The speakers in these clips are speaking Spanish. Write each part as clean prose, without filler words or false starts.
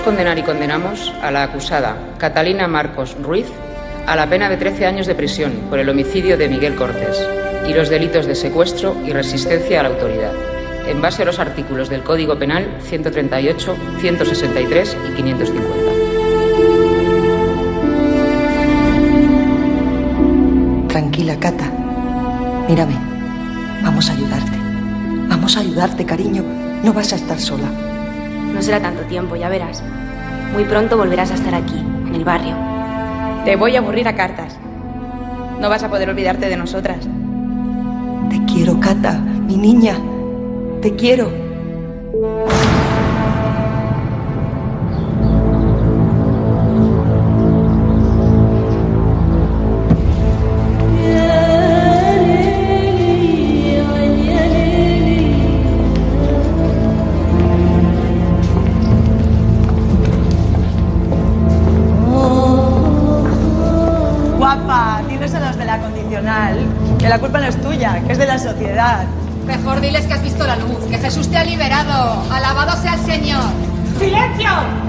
condenar y condenamos a la acusada Catalina Marcos Ruiz a la pena de 13 años de prisión por el homicidio de Miguel Cortés y los delitos de secuestro y resistencia a la autoridad, en base a los artículos del Código Penal 138, 163 y 550. Tranquila, Cata. Mírame. Vamos a ayudarte. Vamos a ayudarte, cariño. No vas a estar sola. No será tanto tiempo, ya verás. Muy pronto volverás a estar aquí, en el barrio. Te voy a aburrir a cartas. No vas a poder olvidarte de nosotras. Te quiero, Cata, mi niña. Te quiero. Guapa, diles a los de la condicional que la culpa no es tuya, que es de la sociedad. Mejor diles que has visto la luz, que Jesús te ha liberado. Alabado sea el Señor. ¡Silencio!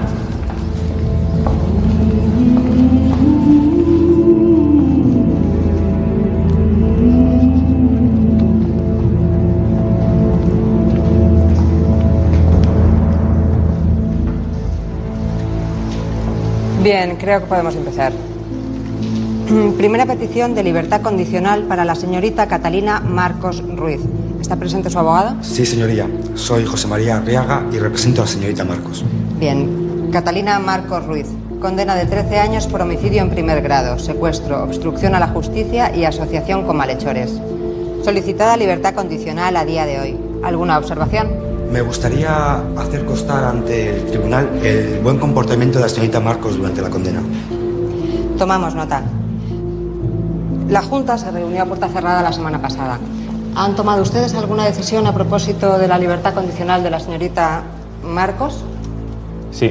Bien, creo que podemos empezar. Primera petición de libertad condicional para la señorita Catalina Marcos Ruiz. ¿Está presente su abogado? Sí, señoría. Soy José María Arriaga y represento a la señorita Marcos. Bien. Catalina Marcos Ruiz. Condena de 13 años por homicidio en primer grado, secuestro, obstrucción a la justicia y asociación con malhechores. Solicitada libertad condicional a día de hoy. ¿Alguna observación? Me gustaría hacer constar ante el tribunal el buen comportamiento de la señorita Marcos durante la condena. Tomamos nota. La Junta se reunió a puerta cerrada la semana pasada. ¿Han tomado ustedes alguna decisión a propósito de la libertad condicional de la señorita Marcos? Sí.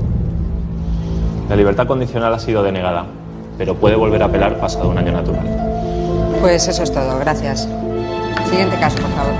La libertad condicional ha sido denegada, pero puede volver a apelar pasado un año natural. Pues eso es todo, gracias. Siguiente caso, por favor.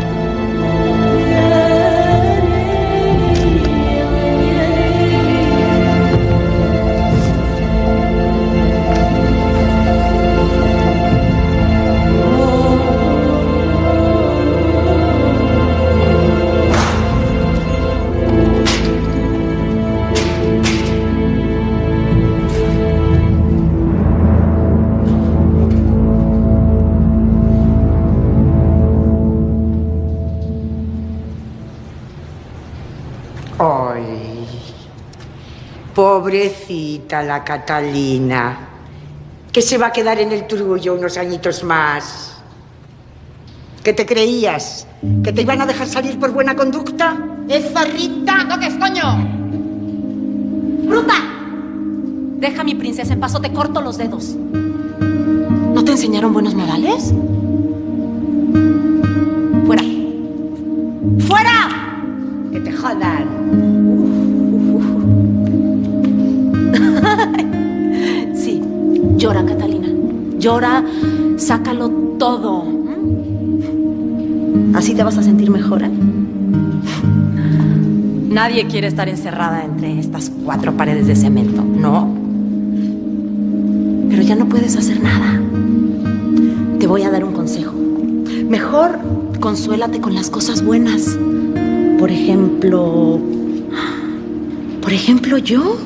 Ay, pobrecita la Catalina, que se va a quedar en el Turullo unos añitos más. ¿Qué te creías? ¿Que te iban a dejar salir por buena conducta? ¡Es zarrita! ¡No toques, coño! ¡Bruta! Deja a mi princesa en paz o te corto los dedos. ¿No te enseñaron buenos modales? ¡Fuera! ¡Fuera! ¡Que te jodan! Sí, llora, Catalina. Llora, sácalo todo. Así te vas a sentir mejor, ¿eh? Nadie quiere estar encerrada entre estas 4 paredes de cemento, ¿no? Pero ya no puedes hacer nada. Te voy a dar un consejo. Mejor consuélate con las cosas buenas. Por ejemplo, yo.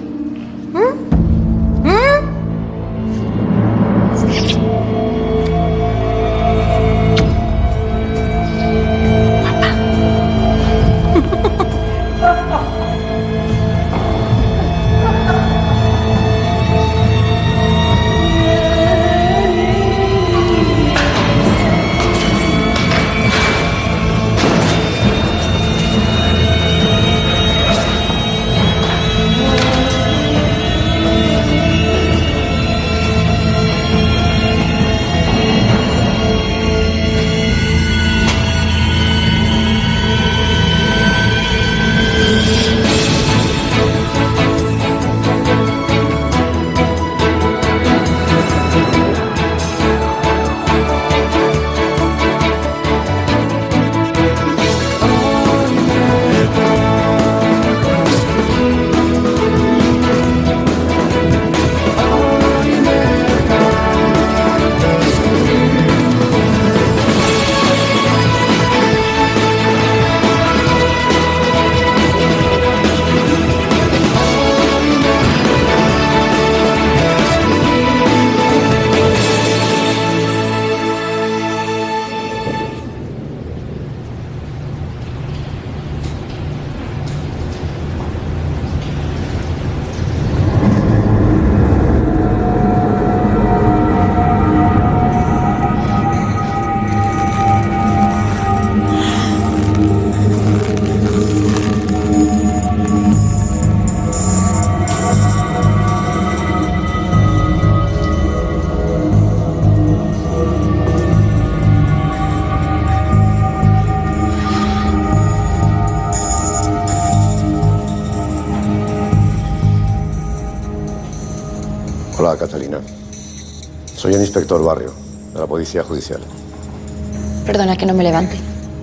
Hola, Catalina. Soy el inspector Barrio, de la Policía Judicial. Perdona que no me levante.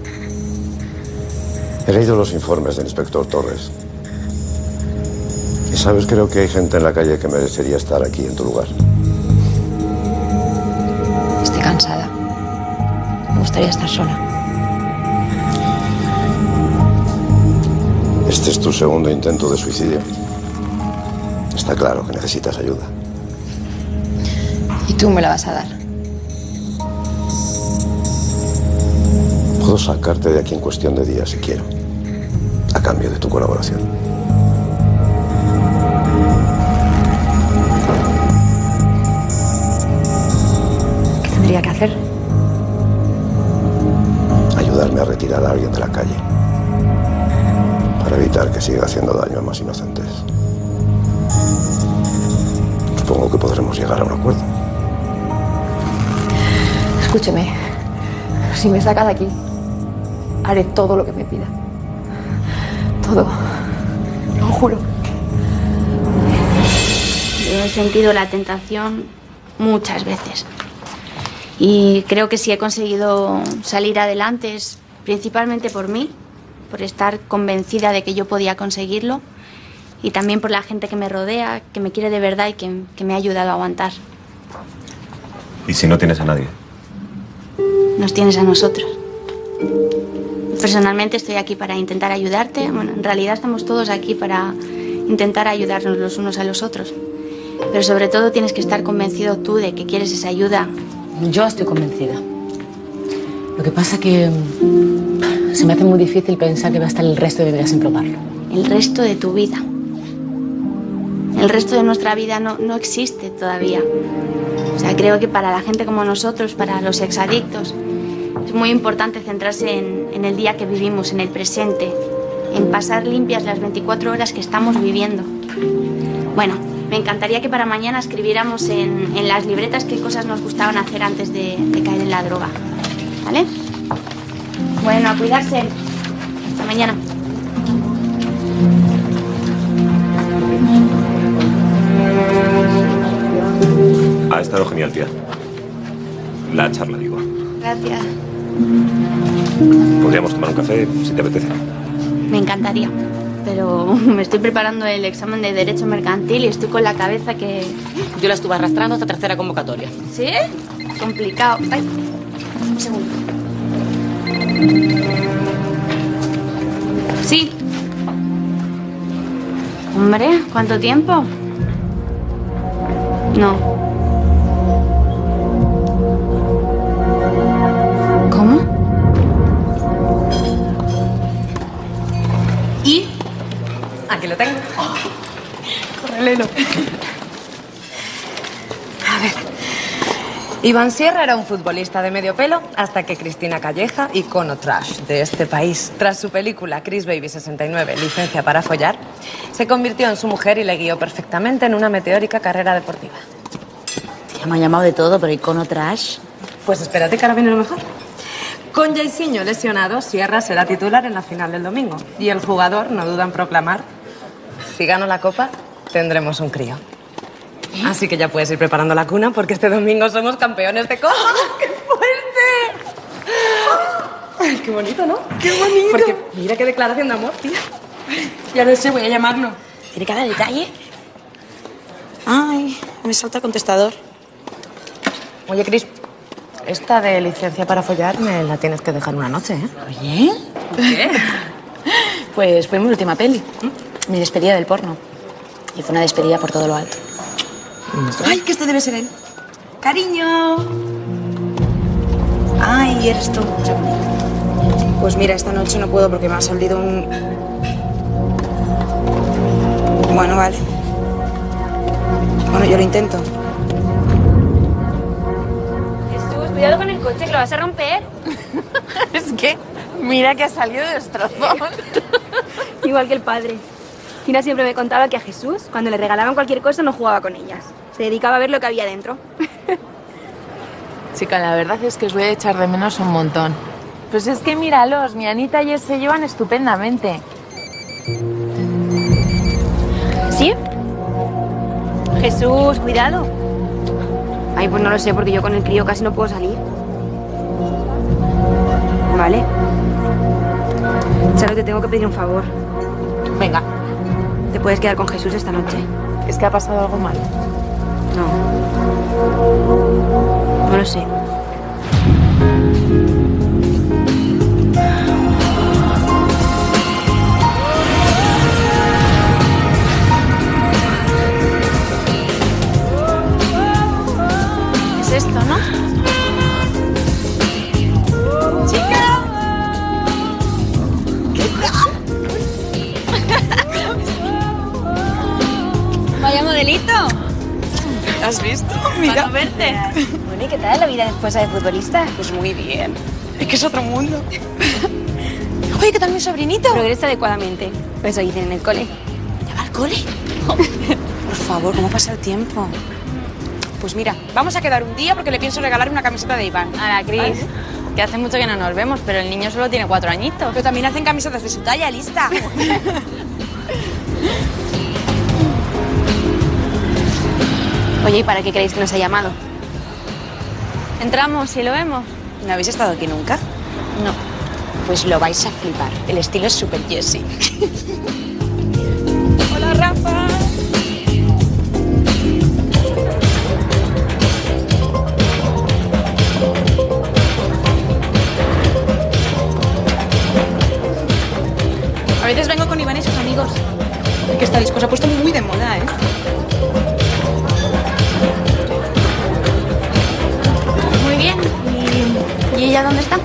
He leído los informes del inspector Torres. Y sabes, creo que hay gente en la calle que merecería estar aquí en tu lugar. Estoy cansada. Me gustaría estar sola. Este es tu segundo intento de suicidio. Está claro que necesitas ayuda. ¿Y tú me la vas a dar? Puedo sacarte de aquí en cuestión de días si quiero, a cambio de tu colaboración. ¿Qué tendría que hacer? Ayudarme a retirar a alguien de la calle, para evitar que siga haciendo daño a más inocentes. Supongo que podremos llegar a un acuerdo. Escúcheme. Si me saca de aquí, haré todo lo que me pida. Todo. Lo juro. Yo he sentido la tentación muchas veces. Y creo que si he conseguido salir adelante es principalmente por mí, por estar convencida de que yo podía conseguirlo, y también por la gente que me rodea, que me quiere de verdad y que me ha ayudado a aguantar. ¿Y si no tienes a nadie? Nos tienes a nosotros. Personalmente estoy aquí para intentar ayudarte. Bueno, en realidad estamos todos aquí para intentar ayudarnos los unos a los otros. Pero sobre todo tienes que estar convencido tú de que quieres esa ayuda. Yo estoy convencida. Lo que pasa que se me hace muy difícil pensar que va a estar el resto de mi vida sin probarlo. El resto de tu vida. El resto de nuestra vida no existe todavía. O sea, creo que para la gente como nosotros, para los exadictos, es muy importante centrarse en el día que vivimos, en el presente, en pasar limpias las 24 horas que estamos viviendo. Bueno, me encantaría que para mañana escribiéramos en las libretas qué cosas nos gustaban hacer antes de caer en la droga. ¿Vale? Bueno, a cuidarse. Hasta mañana. Ha estado genial, tía. La charla, digo. Gracias. Podríamos tomar un café, si te apetece. Me encantaría. Pero me estoy preparando el examen de Derecho Mercantil y estoy con la cabeza que... Yo la estuve arrastrando hasta tercera convocatoria. ¿Sí? Complicado. Ay, un segundo. Sí. Hombre, ¿cuánto tiempo? No. ¿Cómo? ¿Y? Aquí lo tengo. Corre, Lelo. A ver. Iván Sierra era un futbolista de medio pelo hasta que Cristina Calleja, icono trash de este país, tras su película Chris Baby 69, Licencia para follar, se convirtió en su mujer y le guió perfectamente en una meteórica carrera deportiva. Ya me han llamado de todo, pero icono trash. Pues espérate que ahora viene lo mejor. Con Jairzinho lesionado, Sierra será titular en la final del domingo. Y el jugador no duda en proclamar: si gano la copa, tendremos un crío. Así que ya puedes ir preparando la cuna porque este domingo somos campeones de copa. ¡Qué fuerte! Ay, qué bonito, ¿no? ¡Qué bonito! Porque mira qué declaración de amor, tía. Ya lo sé, voy a llamarlo. ¿Tiene cada detalle? Ay, me salta el contestador. Oye, Cris, esta de licencia para follar me la tienes que dejar una noche, ¿eh? Oye, ¿por qué? Pues fue mi última peli. Mi despedida del porno. Y fue una despedida por todo lo alto. Ay, que este debe ser él. Cariño. Ay, eres tú. Qué bonito. Pues mira, esta noche no puedo porque me ha salido un... Bueno, vale. Bueno, yo lo intento. Jesús, cuidado con el coche, que lo vas a romper. Es que mira que ha salido destrozón. Igual que el padre. Tina siempre me contaba que a Jesús, cuando le regalaban cualquier cosa, no jugaba con ellas. Se dedicaba a ver lo que había dentro. Chica, la verdad es que os voy a echar de menos un montón. Pues es que míralos, mi Anita y él se llevan estupendamente. ¿Sí? Jesús, cuidado. Ay, pues no lo sé, porque yo con el crío casi no puedo salir. Vale. Charo, te tengo que pedir un favor. Venga. ¿Te puedes quedar con Jesús esta noche? ¿Es que ha pasado algo malo? No. No lo sé. Es esto, ¿no? ¡Chica! ¿Qué tal? Vaya modelito. ¿Has visto? Para no verte. Bueno, ¿y qué tal la vida después de futbolista? Pues muy bien. Es que es otro mundo. Oye, ¿qué tal mi sobrinito? Progresa adecuadamente. Eso dicen en el cole. ¿Ya va al cole? Por favor, ¿cómo pasa el tiempo? Pues mira, vamos a quedar un día porque le pienso regalar una camiseta de Iván. A la Cris, que hace mucho que no nos vemos, pero el niño solo tiene 4 añitos. Pero también hacen camisetas de su talla, lista. Oye, ¿y para qué creéis que nos ha llamado? Entramos y lo vemos. ¿No habéis estado aquí nunca? No. Pues lo vais a flipar. El estilo es súper Jessie. Hola, Rafa. A veces vengo con Iván y sus amigos. Es que esta disco se ha puesto muy de moda, ¿eh? Muy bien. ¿Y ella dónde está?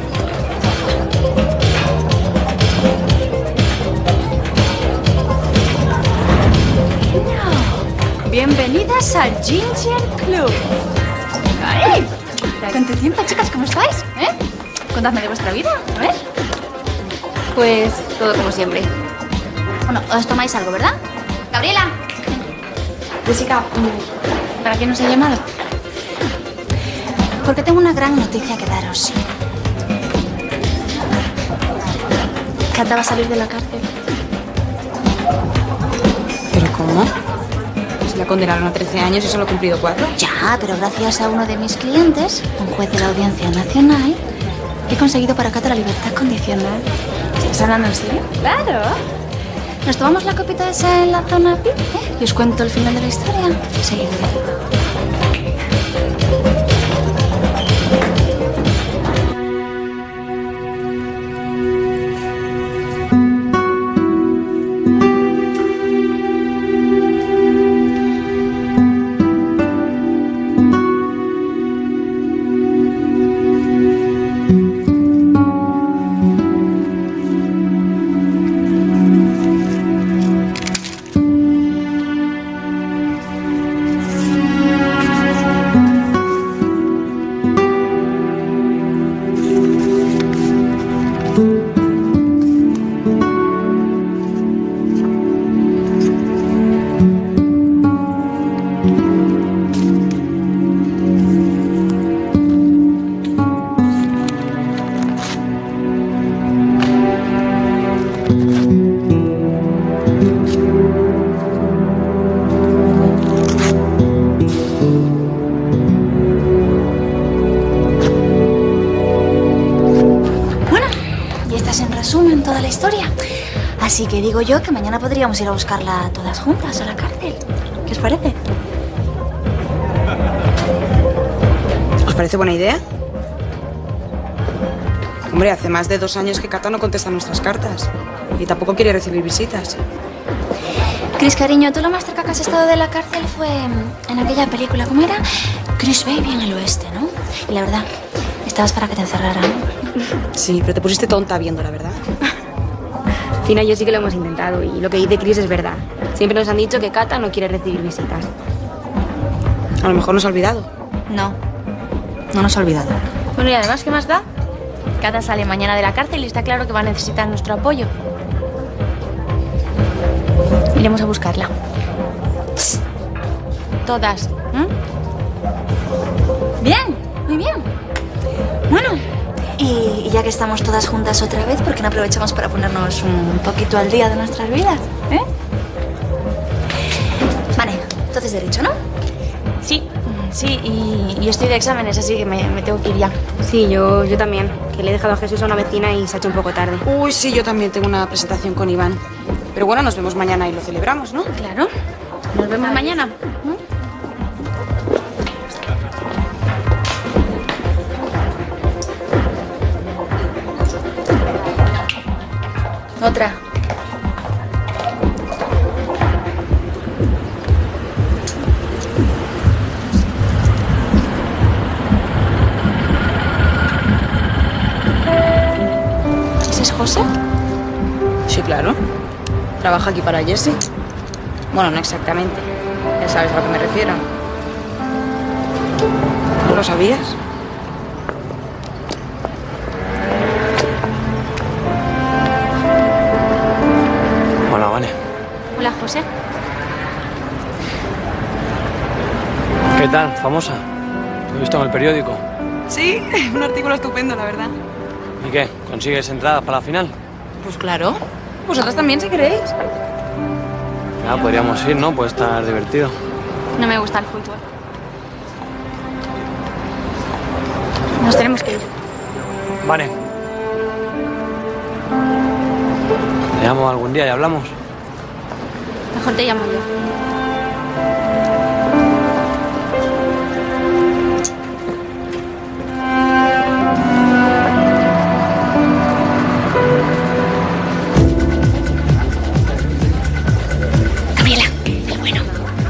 Bienvenidas al Ginger Club. ¡Ay! ¿Cuánto tiempo, chicas? ¿Cómo estáis? Contadme de vuestra vida, a ver. Pues todo como siempre. Bueno, os tomáis algo, ¿verdad? Gabriela. Jessica, ¿para qué nos he llamado? Porque tengo una gran noticia que daros. Cata va a salir de la cárcel. ¿Pero cómo? Pues la condenaron a 13 años y solo ha cumplido 4. Ya, pero gracias a uno de mis clientes, un juez de la Audiencia Nacional, he conseguido para Cata la libertad condicional. ¿Estás hablando en serio? ¡Claro! ¿Nos tomamos la copita esa en la zona VIP? ¿Y os cuento el final de la historia? Seguidme. Toda la historia. Así que digo yo que mañana podríamos ir a buscarla todas juntas a la cárcel. ¿Qué os parece? ¿Os parece buena idea? Hombre, hace más de 2 años que Cata no contesta nuestras cartas. Y tampoco quiere recibir visitas. Chris, cariño, tú lo más cerca que has estado de la cárcel fue en aquella película. ¿Cómo era? Chris Baby en el oeste, ¿no? Y la verdad, estabas para que te encerraran. Sí, pero te pusiste tonta viendo, la verdad. Tina y yo sí que lo hemos intentado y lo que dice Chris es verdad. Siempre nos han dicho que Cata no quiere recibir visitas. A lo mejor nos ha olvidado. No, no nos ha olvidado. Bueno, y además, ¿qué más da? Cata sale mañana de la cárcel y está claro que va a necesitar nuestro apoyo. Iremos a buscarla. Todas. Bien, muy bien. Bueno, y ya que estamos todas juntas otra vez, ¿por qué no aprovechamos para ponernos un poquito al día de nuestras vidas? Vale, entonces estudias Derecho, ¿no? Sí, y estoy de exámenes, así que me tengo que ir ya. Sí, yo también. Que le he dejado a Jesús a una vecina y se ha hecho un poco tarde. Uy, sí, yo también tengo una presentación con Iván. Pero bueno, nos vemos mañana y lo celebramos, ¿no? Claro. Nos vemos mañana. Otra. ¿Ese es José? Sí, claro. Trabaja aquí para Jessie. Bueno, no exactamente. Ya sabes a lo que me refiero. ¿No lo sabías? Hola, Vane. Hola, José. ¿Qué tal, famosa? Te he visto en el periódico. Sí, un artículo estupendo, la verdad. ¿Y qué? ¿Consigues entradas para la final? Pues claro. Vosotras también, si queréis. Ya, podríamos ir, ¿no? Puede estar divertido. No me gusta el fútbol. Nos tenemos que ir. Vale. Te llamo algún día y hablamos. Mejor te llamo yo. Gabriela, el bueno.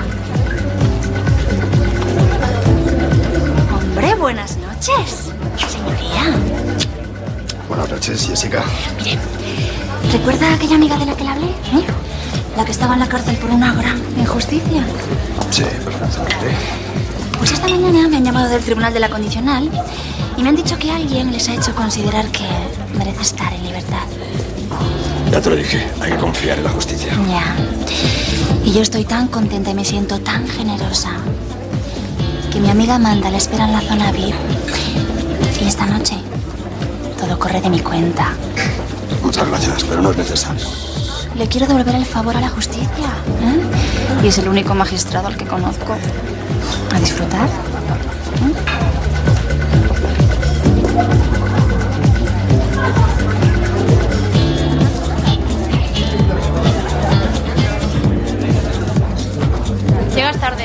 Hombre, buenas noches, señoría. Buenas noches, Jessica. Mire, ¿recuerda a aquella amiga de la que le hablé? La que estaba en la cárcel por una gran injusticia. Sí, perfectamente. Pues esta mañana me han llamado del Tribunal de la Condicional y me han dicho que alguien les ha hecho considerar que merece estar en libertad. Ya te lo dije, hay que confiar en la justicia. Ya. Y yo estoy tan contenta y me siento tan generosa que mi amiga Amanda la espera en la zona VIP. Y esta noche todo corre de mi cuenta. Muchas gracias, pero no es necesario. Le quiero devolver el favor a la justicia, ¿eh? Y es el único magistrado al que conozco. ¿A disfrutar? Llegas tarde.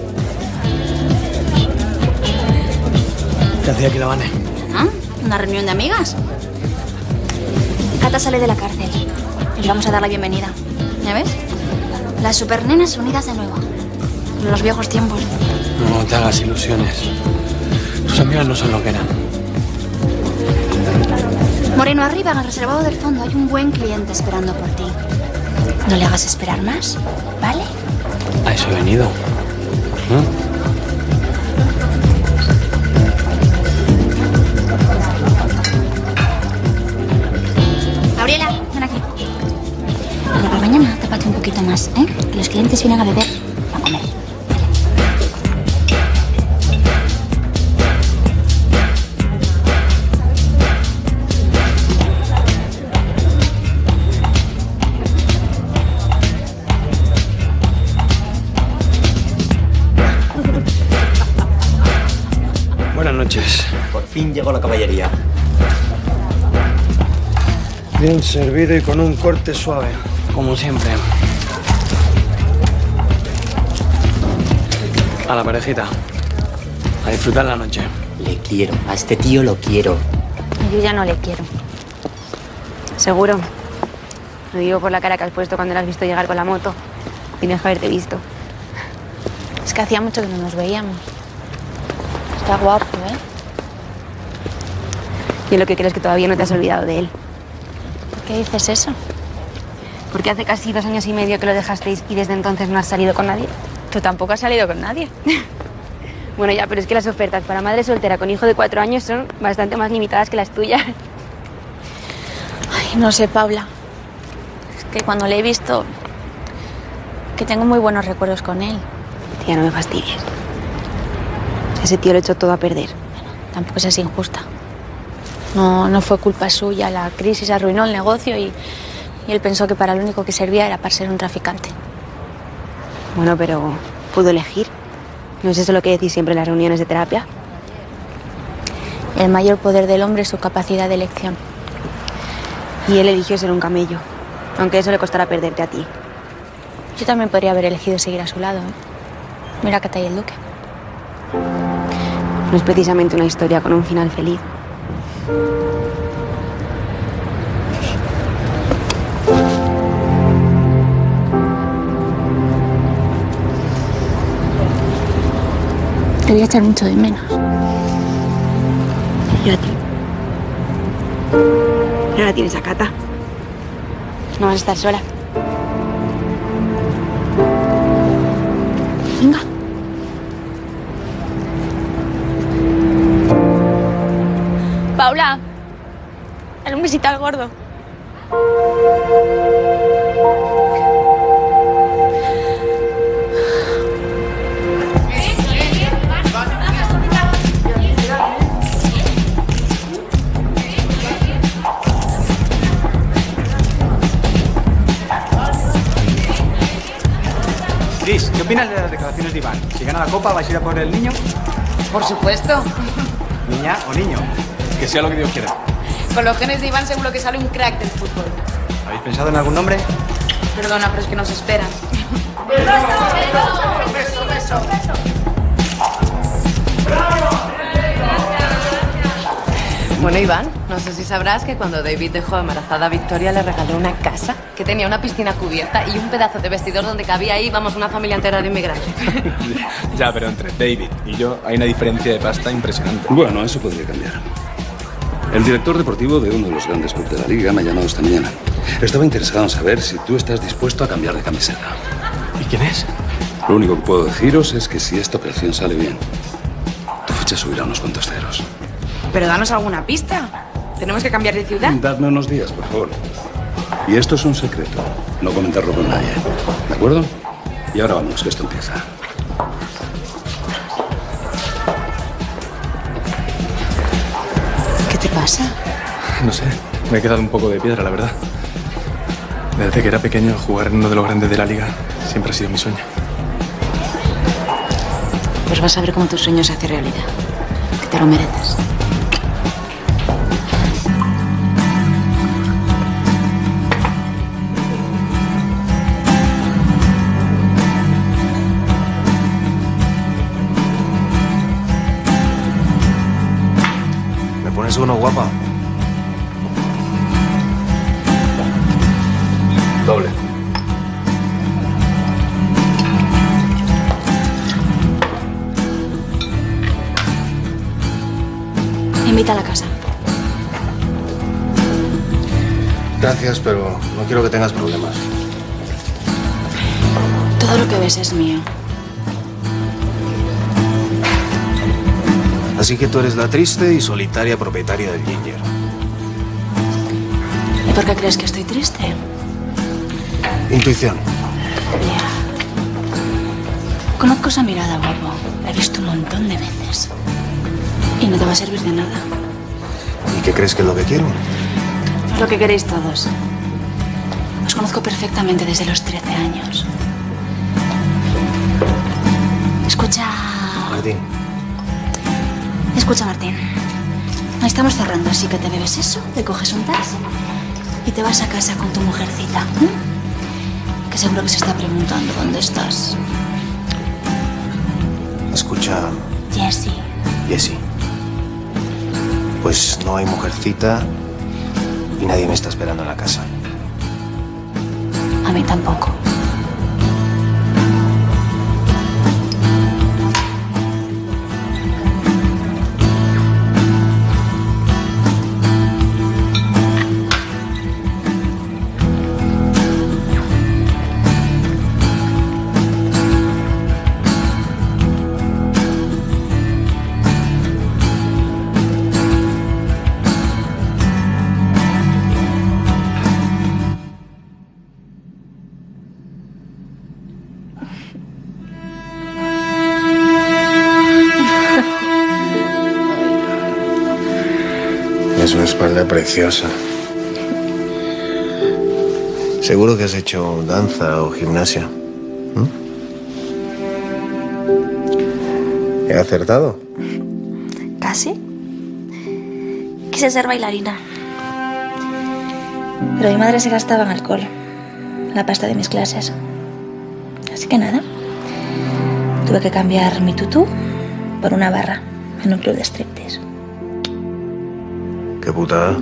¿Qué hacía aquí la Vane? ¿Ah? ¿Una reunión de amigas? Cata sale de la cárcel. Les vamos a dar la bienvenida. ¿Ya ves? Las supernenas unidas de nuevo. En los viejos tiempos. No te hagas ilusiones. Tus amigas no son lo que eran. Moreno, arriba, en el reservado del fondo, hay un buen cliente esperando por ti. No le hagas esperar más, ¿vale? A eso he venido. Gabriela, ven aquí. Mira, por mañana tápate un poquito más, ¿eh? Que los clientes vienen a beber, no a comer. Buenas noches. Por fin llegó la caballería. Bien servido y con un corte suave, como siempre. A la parejita. A disfrutar la noche. Le quiero. A este tío lo quiero. Yo ya no le quiero. Seguro. Lo digo por la cara que has puesto cuando le has visto llegar con la moto. Tienes que haberte visto. Es que hacía mucho que no nos veíamos. Está guapo, ¿eh? Yo lo que creo es que todavía no te has olvidado de él. ¿Por qué dices eso? Porque hace casi 2 años y medio que lo dejasteis y desde entonces no has salido con nadie. Tú tampoco has salido con nadie. Bueno, ya, pero es que las ofertas para madre soltera con hijo de 4 años son bastante más limitadas que las tuyas. Ay, no sé, Paula. Es que cuando le he visto... que tengo muy buenos recuerdos con él. Tía, no me fastidies. Ese tío lo echó todo a perder. Tampoco es así injusta. No fue culpa suya, la crisis arruinó el negocio y él pensó que para lo único que servía era para ser un traficante. Bueno, pero Pudo elegir. ¿No es eso lo que decís siempre en las reuniones de terapia? El mayor poder del hombre es su capacidad de elección. Y él eligió ser un camello, aunque eso le costará perderte a ti. Yo también podría haber elegido seguir a su lado, ¿eh? Mira Cata y el Duque. No es precisamente una historia con un final feliz. Te voy a echar mucho de menos. Yo a ti. Y ahora tienes a Cata. No vas a estar sola. Venga. Paula, dale un besito al gordo. Liz, ¿qué opinas de las declaraciones de Iván? Si gana la Copa, ¿vais a ir a por el niño? Por supuesto. ¿Niña o niño? Que sea lo que Dios quiera. Con los genes de Iván seguro que sale un crack del fútbol. ¿Habéis pensado en algún nombre? Perdona, pero es que nos esperan. Bueno, Iván, no sé si sabrás que cuando David dejó embarazada a Victoria le regaló una casa que tenía una piscina cubierta y un pedazo de vestidor donde cabía ahí, vamos, una familia entera de inmigrantes. Ya, pero entre David y yo hay una diferencia de pasta impresionante. Bueno, eso podría cambiar. El director deportivo de uno de los grandes clubes de la liga me ha llamado esta mañana. Estaba interesado en saber si tú estás dispuesto a cambiar de camiseta. ¿Y quién es? Lo único que puedo deciros es que si esta operación sale bien, tu ficha subirá unos cuantos ceros. Pero danos alguna pista. ¿Tenemos que cambiar de ciudad? Dadme unos días, por favor. Y esto es un secreto. No comentarlo con nadie. ¿De acuerdo? Y ahora vamos, que esto empieza. ¿Qué te pasa? No sé, me he quedado un poco de piedra, la verdad. Desde que era pequeño, jugar en uno de los grandes de la liga siempre ha sido mi sueño. Pues vas a ver cómo tu sueño se hace realidad. Que te lo mereces. ¿Pones uno, guapa? Doble. Invita a la casa. Gracias, pero no quiero que tengas problemas. Todo lo que ves es mío. Así que tú eres la triste y solitaria propietaria del Ginger. ¿Y por qué crees que estoy triste? Intuición. Conozco esa mirada, guapo. La he visto un montón de veces. Y no te va a servir de nada. ¿Y qué crees que es lo que quiero? Es lo que queréis todos. Os conozco perfectamente desde los 13 años. Escucha... Martín. Escucha, Martín. Estamos cerrando, así que te bebes eso, te coges un taxi y te vas a casa con tu mujercita. Que seguro que se está preguntando dónde estás. Escucha... Jessie. Jessie. Pues no hay mujercita y nadie me está esperando en la casa. A mí tampoco. Es una espalda preciosa. Seguro que has hecho danza o gimnasia. ¿He acertado? Casi. Quise ser bailarina. Pero mi madre se gastaba en alcohol, la pasta de mis clases. Así que nada. Tuve que cambiar mi tutú por una barra en un club de striptease. Qué putada.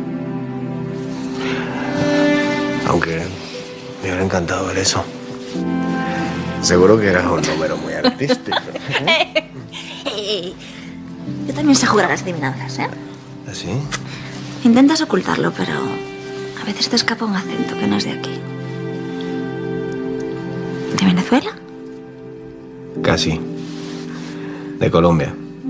Aunque me hubiera encantado ver eso. Seguro que eras un número muy artístico. Yo también sé jugar a las adivinanzas, ¿eh? ¿Así? Intentas ocultarlo, pero a veces te escapa un acento que no es de aquí. ¿De Venezuela? Casi. De Colombia.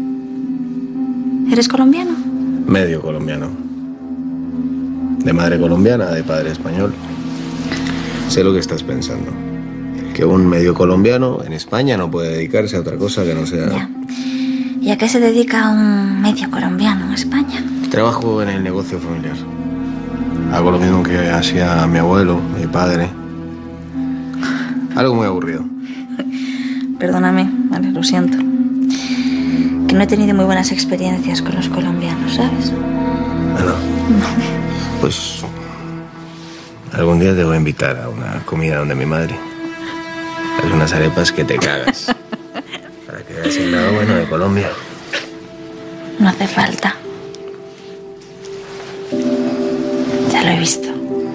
¿Eres colombiano? Medio colombiano. De madre colombiana, de padre español. Sé lo que estás pensando. Que un medio colombiano en España no puede dedicarse a otra cosa que no sea... Ya. ¿Y a qué se dedica un medio colombiano en España? Trabajo en el negocio familiar. Hago lo mismo que hacía mi abuelo, mi padre. Algo muy aburrido. Perdóname, vale, lo siento. Que no he tenido muy buenas experiencias con los colombianos, ¿sabes? Bueno, pues algún día te voy a invitar a una comida donde mi madre hace unas arepas que te cagas. Para que veas el lado bueno de Colombia. No hace falta. Ya lo he visto.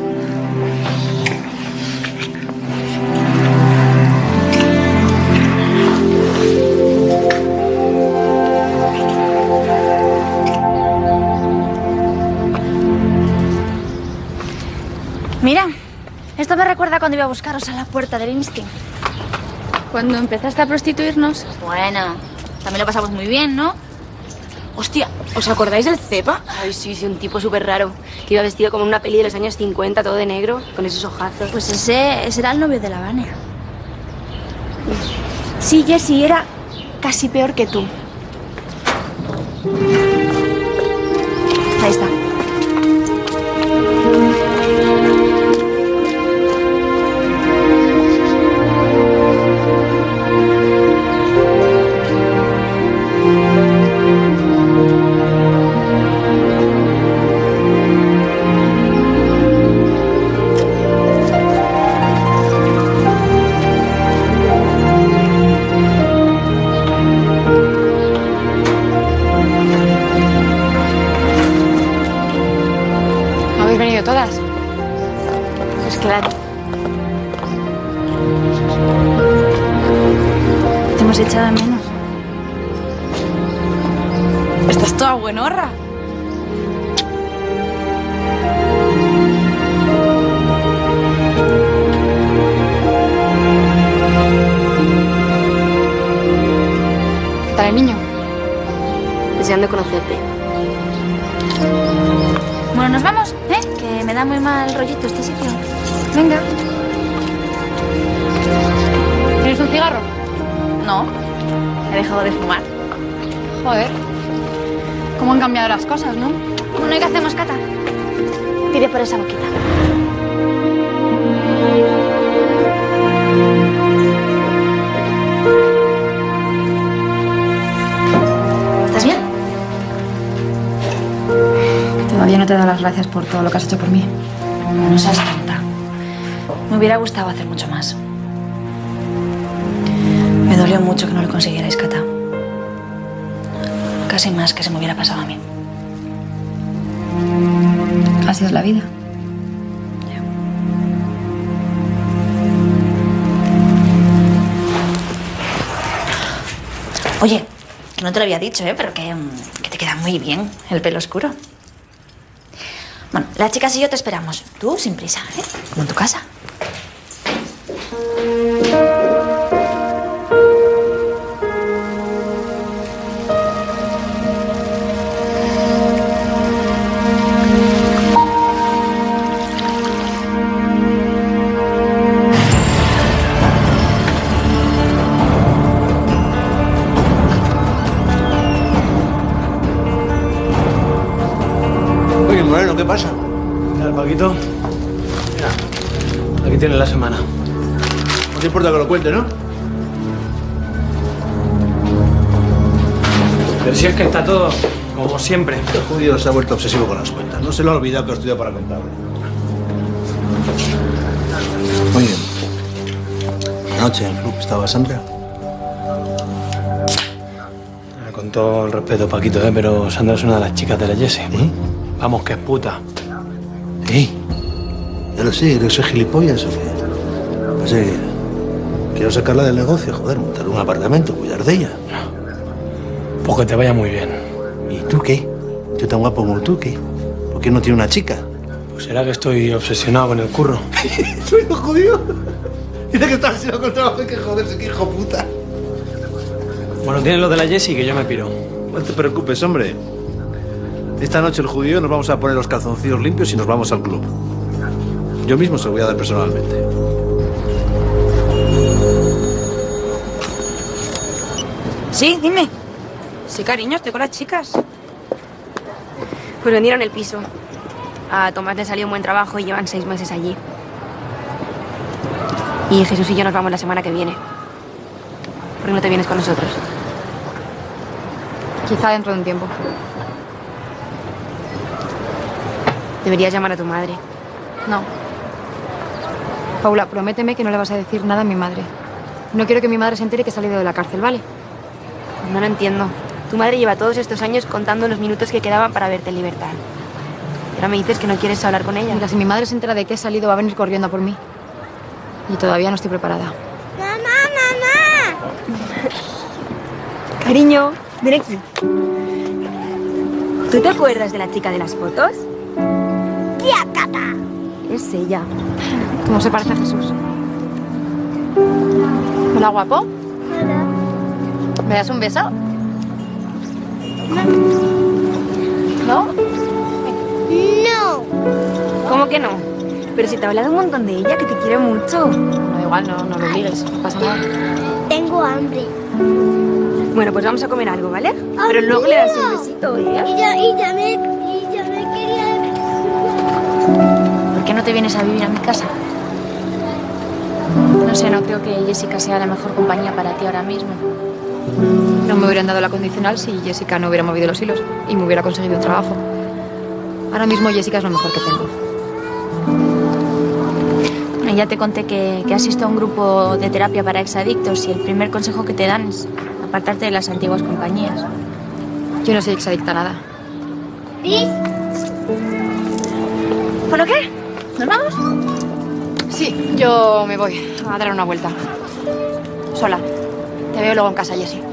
Mira, esto me recuerda cuando iba a buscaros a la puerta del Instinct. Cuando empezaste a prostituirnos. Bueno, también lo pasamos muy bien, ¿no? Hostia, ¿os acordáis del Cepa? Ay, sí, un tipo súper raro. Que iba vestido como en una peli de los años 50, todo de negro, con esos ojazos. Pues ese era el novio de la Vania. Sí, Jessie, era casi peor que tú. Ahí está. Todas. Pues claro. Te hemos echado de menos. Estás toda buenorra. ¿Qué tal el niño? Deseando conocerte. Bueno, nos vamos, ¿eh? Que me da muy mal rollito este sitio. Venga. ¿Tienes un cigarro? No, he dejado de fumar. Joder. ¿Cómo han cambiado las cosas, no? Bueno, ¿y qué hacemos, Cata? Pide por esa boquita. ¿Estás bien? Todavía no te he dado las gracias por todo lo que has hecho por mí. No seas tonta. Me hubiera gustado hacer mucho más. Me dolió mucho que no lo consiguierais, Cata. Casi más que se me hubiera pasado a mí. Así es la vida. Oye, que no te lo había dicho, pero que te queda muy bien el pelo oscuro. Bueno, las chicas y yo te esperamos. Tú, sin prisa, ¿eh? Como en tu casa. Oye, Moreno, ¿qué pasa? Mira, el Paquito. Mira, aquí tienes la semana. No te importa que lo cuente, ¿no? Pero si es que está todo como siempre. El judío se ha vuelto obsesivo con las cuentas. No se lo ha olvidado que estudia para contable. Oye, anoche en el club estaba Sandra. Con todo el respeto, Paquito, pero Sandra es una de las chicas de la Jessie. Vamos, que es puta. Ya lo sé, ¿eres gilipollas o qué? Pues quiero sacarla del negocio, joder, montar un apartamento, cuidar de ella. Pues que te vaya muy bien. ¿Y tú qué? ¿Tú tan guapo como tú qué? ¿Por qué no tiene una chica? Pues será que estoy obsesionado con el curro. ¿Soy un judío? Dice que está obsesionado con el trabajo y que joderse, que hijo puta. Bueno, tienes lo de la Jessie que yo me piro. No te preocupes, hombre. Esta noche el judío nos vamos a poner los calzoncillos limpios y nos vamos al club. Yo mismo se lo voy a dar personalmente. Sí, dime. Sí, cariño, estoy con las chicas. Pues vendieron el piso. A Tomás le salió un buen trabajo y llevan 6 meses allí. Y Jesús y yo nos vamos la semana que viene. ¿Por qué no te vienes con nosotros? Quizá dentro de un tiempo. Deberías llamar a tu madre. No. Paula, prométeme que no le vas a decir nada a mi madre. No quiero que mi madre se entere que he salido de la cárcel, ¿vale? No lo entiendo. Tu madre lleva todos estos años contando los minutos que quedaban para verte en libertad. Y ahora me dices que no quieres hablar con ella. Mira, si mi madre se entera de que he salido, va a venir corriendo a por mí. Y todavía no estoy preparada. Cariño, ven aquí. ¿Tú te acuerdas de la chica de las fotos? ¡Tía Cata! Es ella. ¿Cómo se parece a Jesús? Hola, guapo. ¿Me das un beso? ¿No? ¡No! ¿Cómo que no? Pero si te he hablado un montón de ella, que te quiere mucho. Da igual, no lo obligues, no pasa nada. Tengo hambre. Bueno, pues vamos a comer algo, ¿vale? Pero luego le das un besito, ¿eh? Y ya me quería... ¿Por qué no te vienes a vivir a mi casa? No sé, no creo que Jessica sea la mejor compañía para ti ahora mismo. No me hubieran dado la condicional si Jessica no hubiera movido los hilos y me hubiera conseguido un trabajo. Ahora mismo Jessica es lo mejor que tengo. Ya te conté que asisto a un grupo de terapia para exadictos y el primer consejo que te dan es apartarte de las antiguas compañías. Yo no soy exadicta a nada. ¿Sí? ¿Bueno qué? ¿Nos vamos? Sí, yo me voy a dar una vuelta. Sola. Te veo luego en casa, Jessie.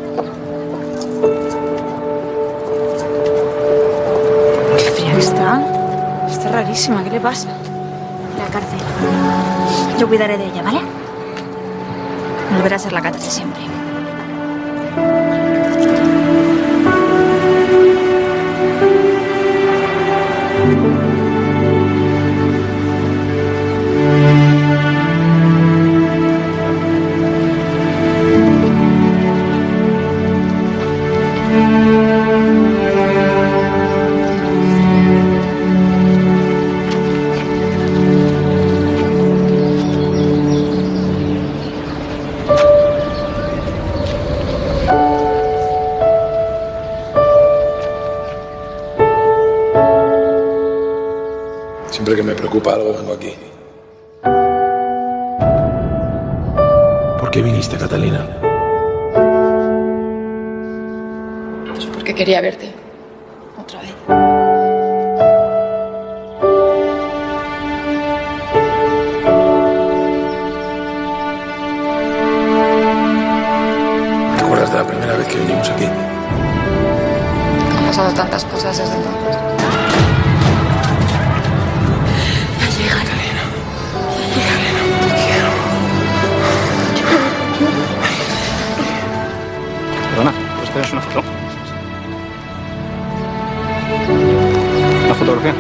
Qué fría que está. Está rarísima, ¿qué le pasa? La cárcel. Yo cuidaré de ella, ¿vale? Volverá a ser la Cata de siempre. Siempre que me preocupa algo vengo aquí. ¿Por qué viniste, Catalina? Pues porque quería verte. Otra vez. ¿Te acuerdas de la primera vez que vinimos aquí? Han pasado tantas cosas desde entonces. Perdona, ¿puedes hacer una foto? ¿Una fotografía?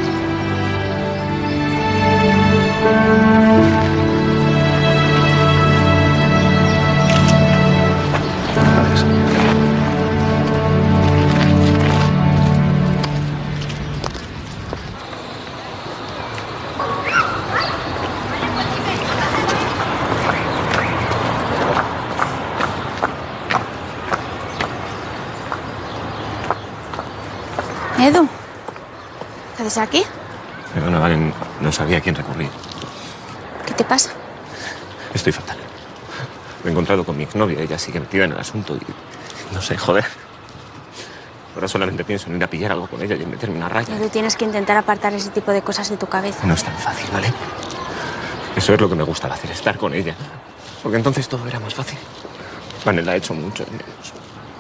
Edu, ¿qué haces aquí? Perdona, Valen, no sabía a quién recurrir. ¿Qué te pasa? Estoy fatal. Me he encontrado con mi exnovia, ella sigue metida en el asunto y... no sé, joder. Ahora solamente pienso en ir a pillar algo con ella y en meterme una raya. Edu, tienes que intentar apartar ese tipo de cosas de tu cabeza. No es tan fácil, ¿vale? Eso es lo que me gusta de hacer, estar con ella. Porque entonces todo era más fácil. Vale, la he hecho mucho de menos.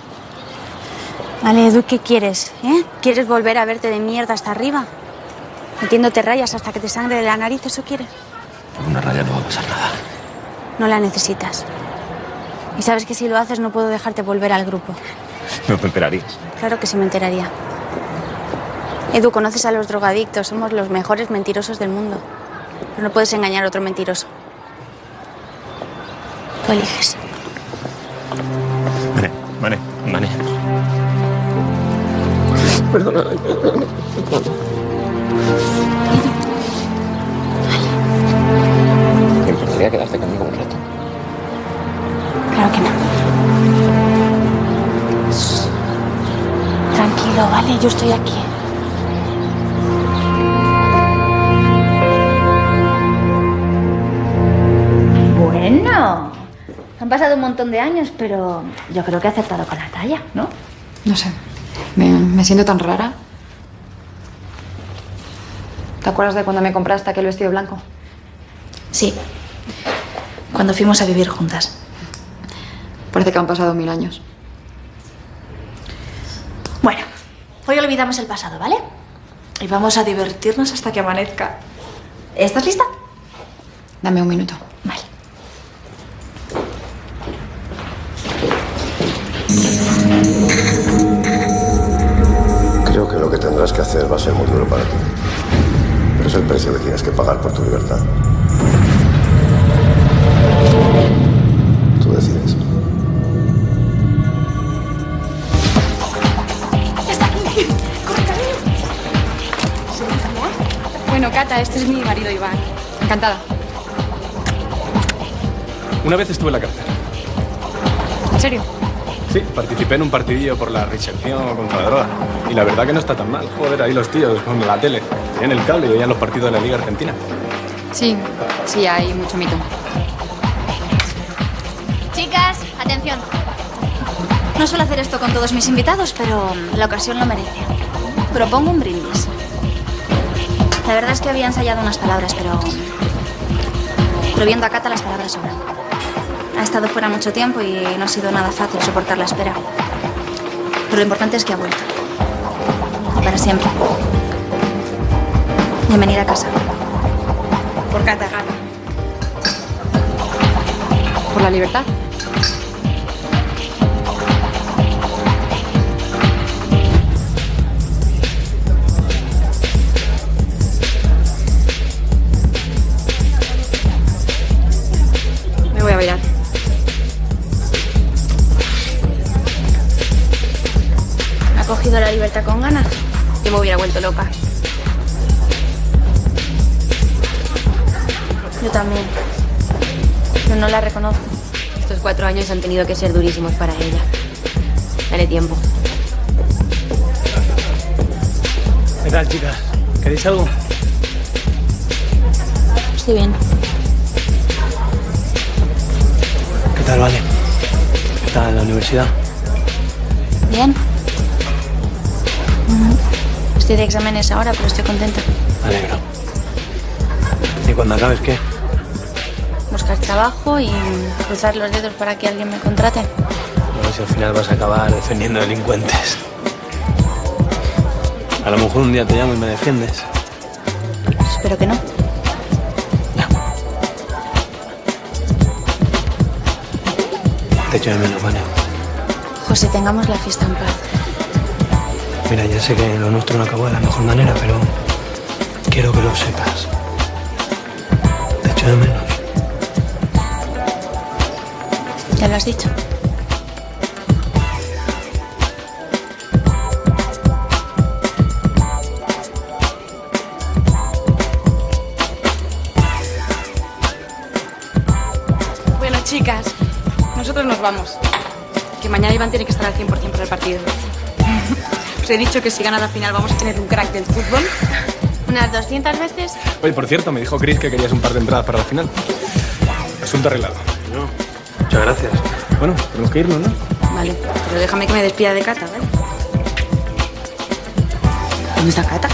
Vale, Edu, ¿qué quieres? ¿Quieres volver a verte de mierda hasta arriba? Metiéndote rayas hasta que te sangre de la nariz, ¿eso quieres? Por una raya no va a pasar nada. No la necesitas. Y sabes que si lo haces no puedo dejarte volver al grupo. No te enterarías. Claro que sí me enteraría. Edu, conoces a los drogadictos. Somos los mejores mentirosos del mundo. Pero no puedes engañar a otro mentiroso. Tú eliges. Vale. Perdona. ¿Te importaría quedarte conmigo un rato? Claro que no. Tranquilo, ¿vale? Yo estoy aquí. Bueno, han pasado un montón de años, pero yo creo que he acertado con la talla, ¿no? No sé, me siento tan rara. ¿Te acuerdas de cuando me compraste aquel vestido blanco? Sí, cuando fuimos a vivir juntas. Parece que han pasado 1000 años. Bueno, hoy olvidamos el pasado, ¿vale? Y vamos a divertirnos hasta que amanezca. ¿Estás lista? Dame un minuto. Vale. Creo que lo que tendrás que hacer va a ser muy duro para ti. Pero es el precio que tienes que pagar por tu libertad. Tú decides. ¡Está aquí! ¡Corre, cariño! Bueno, Cata, este es mi marido Iván. Encantada. Una vez estuve en la cárcel. ¿En serio? Sí, participé en un partidillo por la reinserción contra la droga. Y la verdad que no está tan mal. Joder, ahí los tíos con la tele. Tenían el cable y veían los partidos de la Liga Argentina. Sí, hay mucho mito. Chicas, atención. No suelo hacer esto con todos mis invitados, pero la ocasión lo merece. Propongo un brindis. La verdad es que había ensayado unas palabras, pero viendo a Cata las palabras sobran. Ha estado fuera mucho tiempo y no ha sido nada fácil soportar la espera. Pero lo importante es que ha vuelto. Y para siempre. Bienvenida a casa. Por Cata. ¿Por la libertad? Me voy a bailar. ¿Ha cogido la libertad con ganas? Yo me hubiera vuelto loca. Yo también. Pero no la reconozco. Estos 4 años han tenido que ser durísimos para ella. Dale tiempo. ¿Qué tal, chicas? ¿Queréis algo? Estoy bien. ¿Qué tal, Vale? ¿Qué tal la universidad? Bien. Estoy de exámenes ahora, pero estoy contenta. Me alegro. ¿Y cuando acabes qué? Buscar trabajo y cruzar los dedos para que alguien me contrate. A ver si al final vas a acabar defendiendo delincuentes. A lo mejor un día te llamo y me defiendes. Espero que no. Te echo de menos, Vale. José, tengamos la fiesta en paz. Mira, ya sé que lo nuestro no acabó de la mejor manera, pero quiero que lo sepas. Te echo de menos. Ya lo has dicho. Bueno, chicas, nosotros nos vamos. Que mañana Iván tiene que estar al 100% para el partido. Os he dicho que si gana la final vamos a tener un crack del fútbol. ¿Unas 200 veces? Oye, por cierto, me dijo Chris que querías un par de entradas para la final. Asunto arreglado. No, muchas gracias. Bueno, tenemos que irnos, ¿no? Vale, pero déjame que me despida de Cata, ¿vale? ¿Dónde está Cata?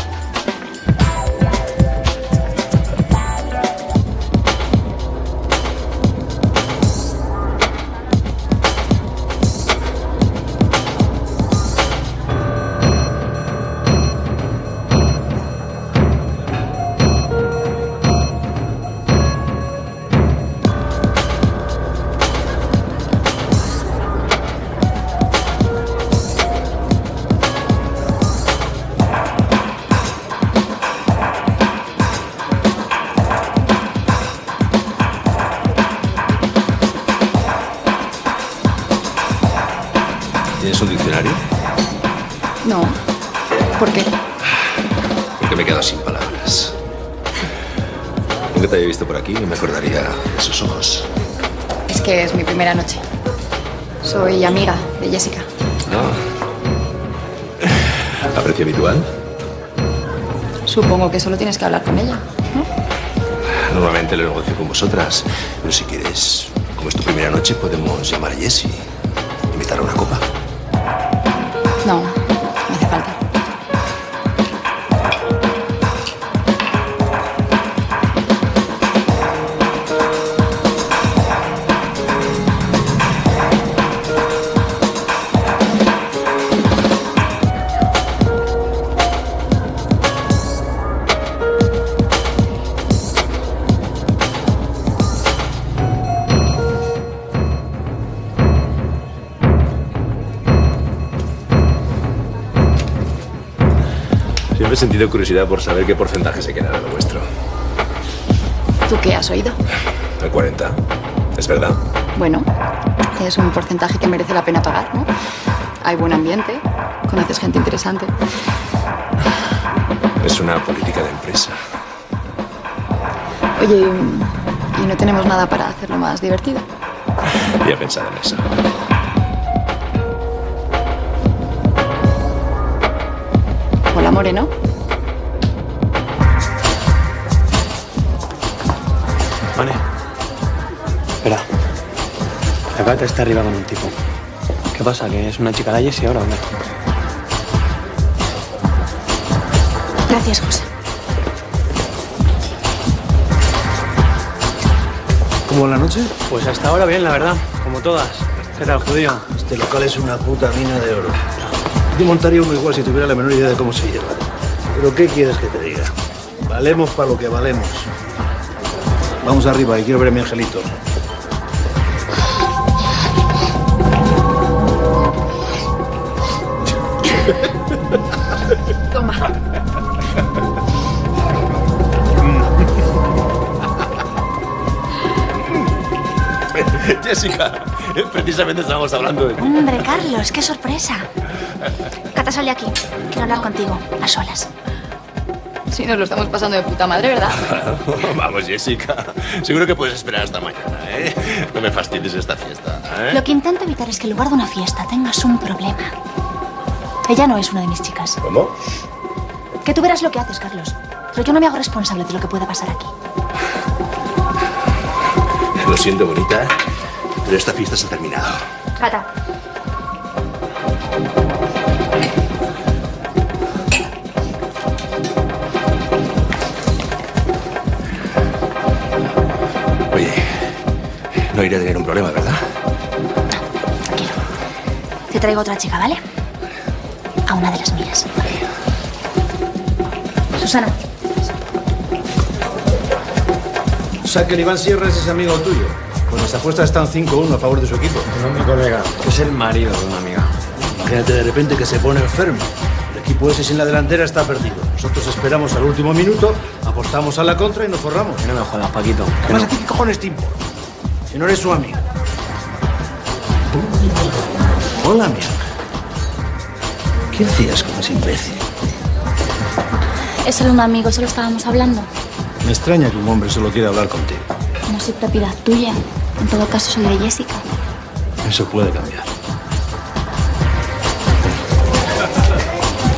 ¿Tienes un diccionario? No. ¿Por qué? Porque me he quedado sin palabras. Nunca te había visto por aquí y me acordaría de esos ojos. Es que es mi primera noche. Soy amiga de Jessica. No. ¿Aprecio habitual? Supongo que solo tienes que hablar con ella, ¿no? Normalmente lo negocio con vosotras. Pero si quieres, como es tu primera noche, podemos llamar a Jessie. Invitar a una copa. No, no hace falta. Siempre he sentido curiosidad por saber qué porcentaje se queda de lo vuestro. ¿Tú qué has oído? El 40. ¿Es verdad? Bueno, es un porcentaje que merece la pena pagar, ¿no? Hay buen ambiente, conoces gente interesante. Es una política de empresa. Oye, ¿y no tenemos nada para hacerlo más divertido? Voy a pensar en eso. Hola, Moreno. Vale. Espera. La Cata está arriba con un tipo. ¿Qué pasa? ¿Que es una chica de Jessie ahora o no? Gracias, José. ¿Cómo va la noche? Pues hasta ahora bien, la verdad. Como todas. ¿Qué tal, judío? Este local es una puta mina de oro. Yo montaría uno igual si tuviera la menor idea de cómo se lleva. Pero ¿qué quieres que te diga? Valemos para lo que valemos. Vamos arriba y quiero ver a mi angelito. Toma. Jessica, precisamente estábamos hablando de ti. Hombre, Carlos, qué sorpresa. Cata, sal de aquí. Quiero hablar contigo, a solas. Sí, nos lo estamos pasando de puta madre, ¿verdad? Vamos, Jessica. Seguro que puedes esperar hasta mañana, ¿eh? No me fastidies esta fiesta, ¿eh? Lo que intento evitar es que en lugar de una fiesta tengas un problema. Ella no es una de mis chicas. ¿Cómo? Que tú verás lo que haces, Carlos. Pero yo no me hago responsable de lo que pueda pasar aquí. Lo siento, bonita, pero esta fiesta se ha terminado. Cata. Oye, no iré a tener un problema, ¿verdad? Tranquilo. Te traigo otra chica, ¿vale? A una de las mías. Susana. O sea que el Iván Sierra es ese amigo tuyo. Pues las apuestas están 5-1 a favor de su equipo. No, mi colega. Es el marido de una amiga. Imagínate de repente que se pone enfermo. El equipo ese sin la delantera está perdido. Nosotros esperamos al último minuto, apostamos a la contra y nos forramos. Que no me jodas, Paquito. Además, ¿a ti qué cojones te importa? Si no eres su amigo. Hola, mi ángel. ¿Qué hacías con ese imbécil? Es solo un amigo, solo estábamos hablando. Me extraña que un hombre solo quiera hablar contigo. No soy propiedad tuya. En todo caso, soy de Jessica. Eso puede cambiar.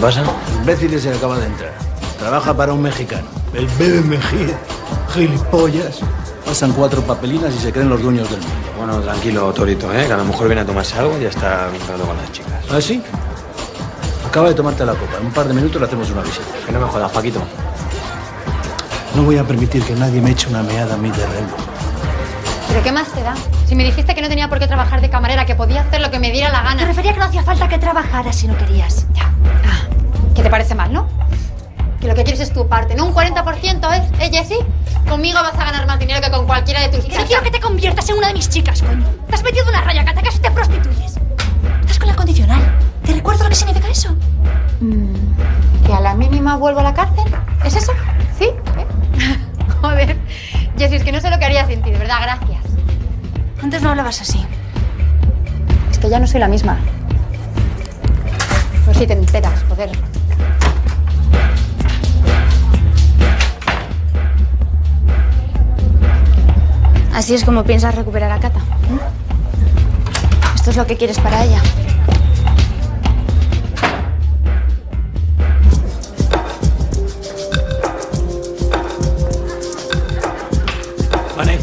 pasa? Imbécil se acaba de entrar. Trabaja para un mexicano. El Bebe Mejía. Gilipollas. Pasan 4 papelinas y se creen los dueños del mundo. Bueno, tranquilo, Torito, que a lo mejor viene a tomarse algo y ya está hablando con las chicas. ¿Ah, sí? Acaba de tomarte la copa. En un par de minutos le hacemos una visita. Que no me jodas, Paquito. No voy a permitir que nadie me eche una meada a mi terreno. ¿Pero qué más te da? Si me dijiste que no tenía por qué trabajar de camarera, que podía hacer lo que me diera la gana. Me refería que no hacía falta que trabajaras si no querías. Ya. ¿Qué te parece mal, no? Que lo que quieres es tu parte, ¿no? Un 40%, ¿eh, Jessie? Conmigo vas a ganar más dinero que con cualquiera de tus chicas. No quiero que te conviertas en una de mis chicas, coño. Te has metido una raya, Cata, casi te prostituyes. Estás con la condicional. ¿Te recuerdo lo que significa eso? ¿Que a la mínima vuelvo a la cárcel? ¿Es eso? ¿Sí? Joder. Jessie, es que no sé lo que haría sin ti, de verdad, gracias. Antes no hablabas así. Es que ya no soy la misma. Pues si te enteras, joder. Así es como piensas recuperar a Cata. Esto es lo que quieres para ella. Vale.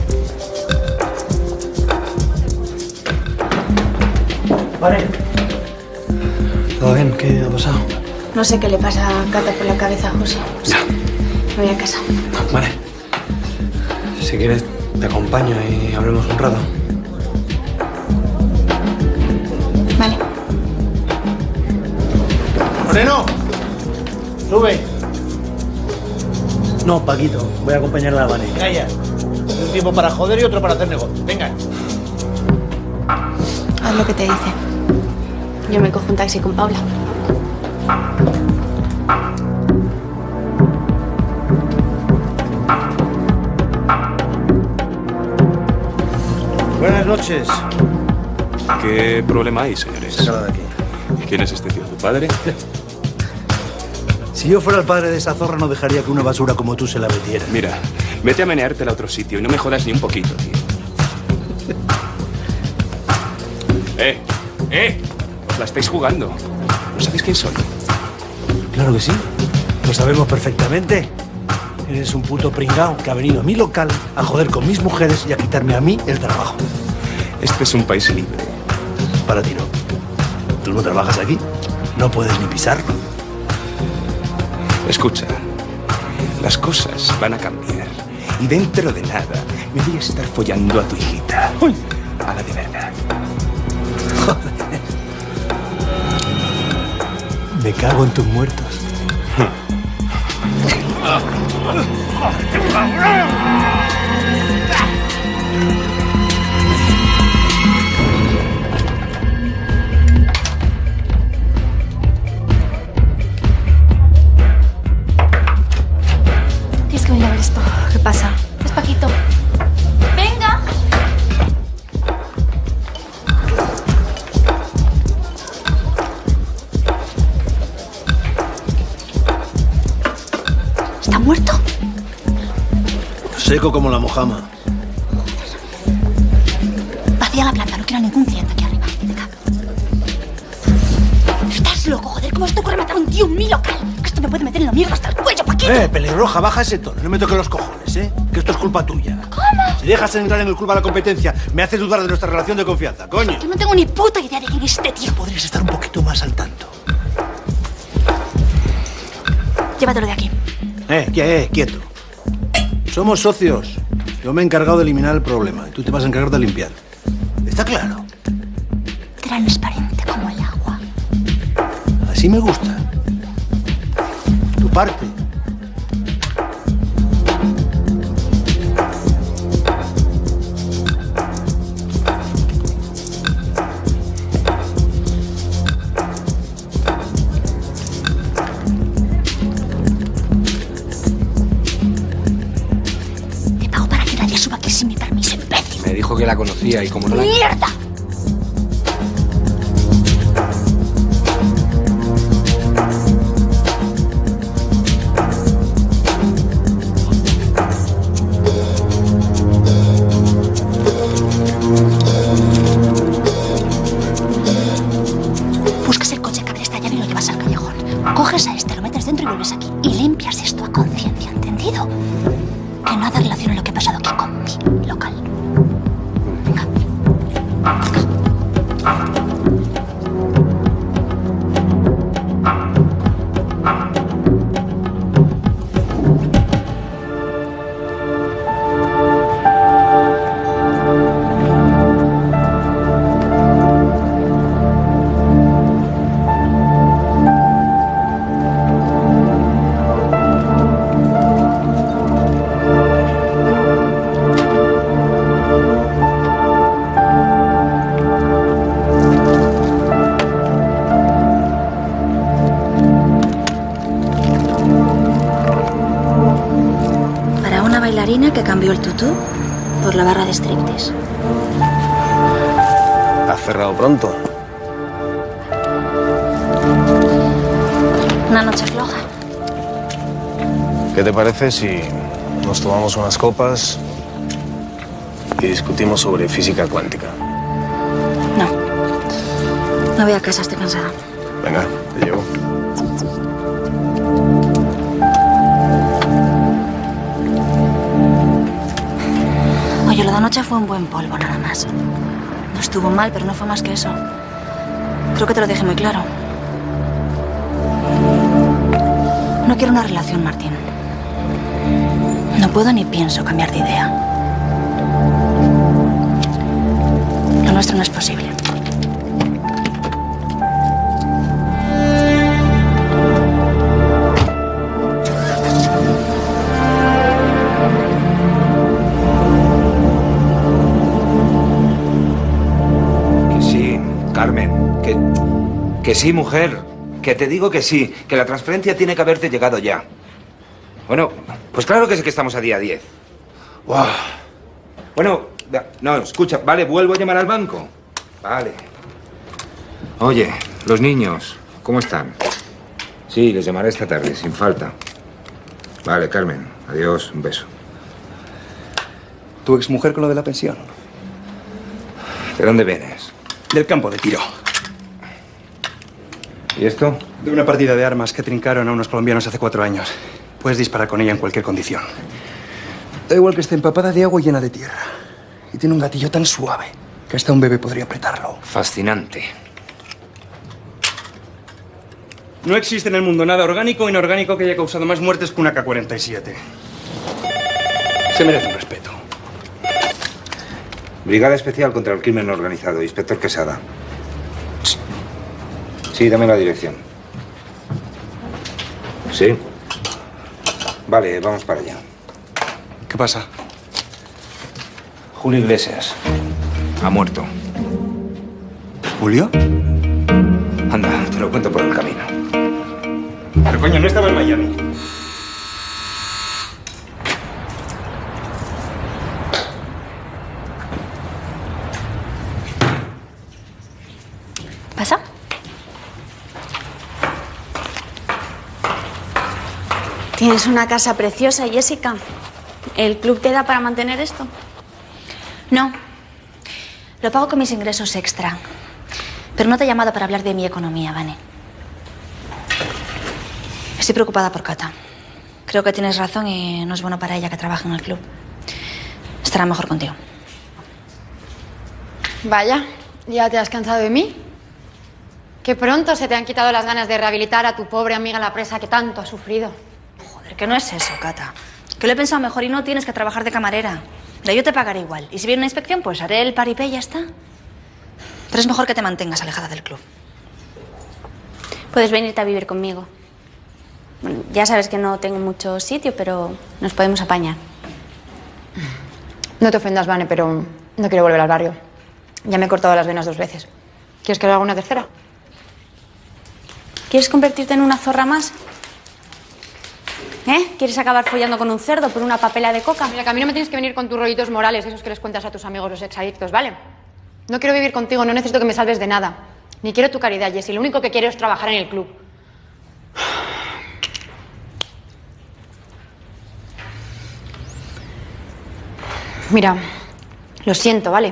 Vale. ¿Todo bien? ¿Qué ha pasado? No sé qué le pasa a Cata por la cabeza, José. Ya. Me voy a casa. Vale. Si quieres, te acompaño y hablemos un rato. Vale. ¡Moreno! ¡Sube! No, Paquito. Voy a acompañarla a Vane. Calla. Un tiempo para joder y otro para hacer negocio. Venga. Haz lo que te dice. Yo me cojo un taxi con Paula. Buenas noches. ¿Qué problema hay, señores? Sácala de aquí. ¿Y quién es este tío? ¿Tu padre? Si yo fuera el padre de esa zorra, no dejaría que una basura como tú se la metiera. Mira, vete a meneártela a otro sitio y no me jodas ni un poquito, tío. Os la estáis jugando. ¿No sabéis quién soy? Claro que sí. Lo sabemos perfectamente. Eres un puto pringao que ha venido a mi local a joder con mis mujeres y a quitarme a mí el trabajo. Este es un país libre. Para ti no. Tú no trabajas aquí. No puedes ni pisarlo. Escucha, las cosas van a cambiar. Y dentro de nada me voy a estar follando a tu hijita. ¡Uy! A la de verdad. Joder. Me cago en tus muertos. Tienes que venir a ver esto. ¿Qué pasa? Es Paquito. ¡Venga! ¿Está muerto? Seco como la mojama. Vacía la planta, no quiero ningún cliente aquí arriba. Venga. Estás loco, joder. ¿Cómo se te ocurre matar a un tío en mi local? Que esto me puede meter en la mierda hasta el cuello, Paquito. Pelirroja, baja ese tono. No me toques los cojones, Que esto es culpa tuya. ¿Cómo? Si dejas entrar en el club a la competencia, me haces dudar de nuestra relación de confianza, coño. Yo no tengo ni puta idea de quién es este tío. Podrías estar un poquito más al tanto. Llévatelo de aquí. Quieto. Somos socios. Yo me he encargado de eliminar el problema y tú te vas a encargar de limpiar. ¿Está claro? Transparente como el agua. Así me gusta. Tu parte. Te pago para que nadie suba aquí sin mi permiso, imbécil. Me dijo que la conocía y como no la... ¡Mierda! Buscas el coche que abre esta llave y lo llevas al callejón. Coges que cambió el tutú por la barra de striptease. ¿Ha cerrado pronto? Una noche floja. ¿Qué te parece si nos tomamos unas copas y discutimos sobre física cuántica? No. Me voy a casa, estoy cansada. Venga, te llevo. Oye, lo de anoche fue un buen polvo, nada más. No estuvo mal, pero no fue más que eso. Creo que te lo dije muy claro. No quiero una relación, Martín. No puedo ni pienso cambiar de idea. Lo nuestro no es posible. Que sí, Carmen. Que sí, mujer. Que te digo que sí. Que la transferencia tiene que haberte llegado ya. Bueno, pues claro que sí que estamos a día 10. Wow. Bueno, no, escucha, vale, vuelvo a llamar al banco. Vale. Oye, los niños, ¿cómo están? Sí, les llamaré esta tarde, sin falta. Vale, Carmen, adiós, un beso. ¿Tu exmujer con lo de la pensión? ¿De dónde vienes? Del campo de tiro. ¿Y esto? De una partida de armas que trincaron a unos colombianos hace 4 años. Puedes disparar con ella en cualquier condición. Da igual que esté empapada de agua y llena de tierra. Y tiene un gatillo tan suave que hasta un bebé podría apretarlo. Fascinante. No existe en el mundo nada orgánico o inorgánico que haya causado más muertes que una K-47. Se merece un respeto. Brigada Especial contra el Crimen Organizado, Inspector Quesada. Sí, dame la dirección. ¿Sí? Vale, vamos para allá. ¿Qué pasa? Julio Iglesias ha muerto. ¿Julio? Anda, te lo cuento por el camino. Pero coño, no estaba en Miami. ¿Pasa? Tienes una casa preciosa, Jessica. ¿El club te da para mantener esto? No. Lo pago con mis ingresos extra. Pero no te he llamado para hablar de mi economía, Vane. Estoy preocupada por Cata. Creo que tienes razón y no es bueno para ella que trabaje en el club. Estará mejor contigo. Vaya, ¿ya te has cansado de mí? Qué pronto se te han quitado las ganas de rehabilitar a tu pobre amiga la presa que tanto ha sufrido. Joder, que no es eso, Cata. Que lo he pensado mejor y no tienes que trabajar de camarera. Pero yo te pagaré igual. Y si viene una inspección, pues haré el paripé y ya está. Pero es mejor que te mantengas alejada del club. Puedes venirte a vivir conmigo. Bueno, ya sabes que no tengo mucho sitio, pero nos podemos apañar. No te ofendas, Vane, pero no quiero volver al barrio. Ya me he cortado las venas 2 veces. ¿Quieres que le haga una tercera? ¿Quieres convertirte en una zorra más? ¿Eh? ¿Quieres acabar follando con un cerdo por una papela de coca? Mira, que a mí no me tienes que venir con tus rollitos morales, esos que les cuentas a tus amigos los exadictos, ¿vale? No quiero vivir contigo, no necesito que me salves de nada. Ni quiero tu caridad, Jessie. Lo único que quiero es trabajar en el club. Mira, lo siento, ¿vale?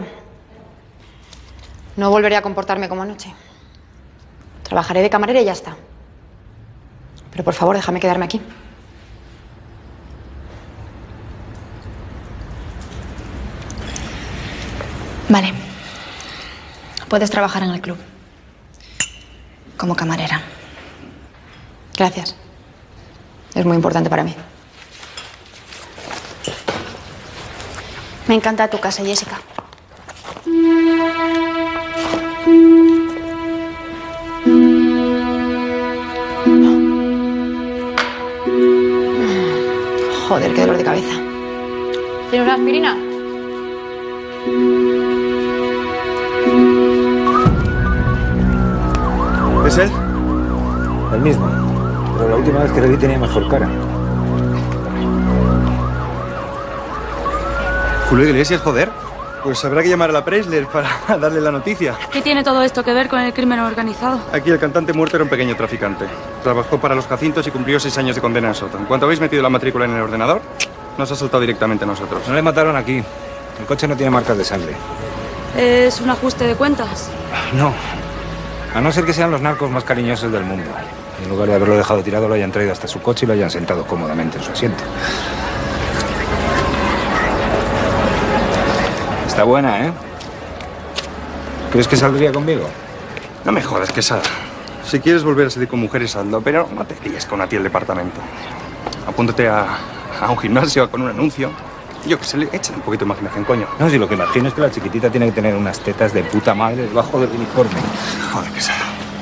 No volveré a comportarme como anoche. Trabajaré de camarera y ya está. Pero por favor, déjame quedarme aquí. Vale. Puedes trabajar en el club. Como camarera. Gracias. Es muy importante para mí. Me encanta tu casa, Jessica. Joder, qué dolor de cabeza. ¿Tienes una aspirina? ¿Es él? El mismo. Pero la última vez que le vi tenía mejor cara. Julio Iglesias, joder. Pues habrá que llamar a la Presler para darle la noticia. ¿Qué tiene todo esto que ver con el crimen organizado? Aquí el cantante muerto era un pequeño traficante. Trabajó para los Jacintos y cumplió 6 años de condena en Soto. En cuanto habéis metido la matrícula en el ordenador, nos ha soltado directamente a nosotros. No le mataron aquí. El coche no tiene marcas de sangre. ¿Es un ajuste de cuentas? No. A no ser que sean los narcos más cariñosos del mundo. Y en lugar de haberlo dejado tirado, lo hayan traído hasta su coche y lo hayan sentado cómodamente en su asiento. Está buena, ¿eh? ¿Crees que saldría conmigo? No me jodas, Quesada. Si quieres volver a salir con mujeres, hazlo, pero no te líes con a ti el departamento. Apúntate a un gimnasio con un anuncio. Yo que sé, échale un poquito de imaginación, coño. No, si lo que imagino es que la chiquitita tiene que tener unas tetas de puta madre debajo del uniforme. Joder, Quesada.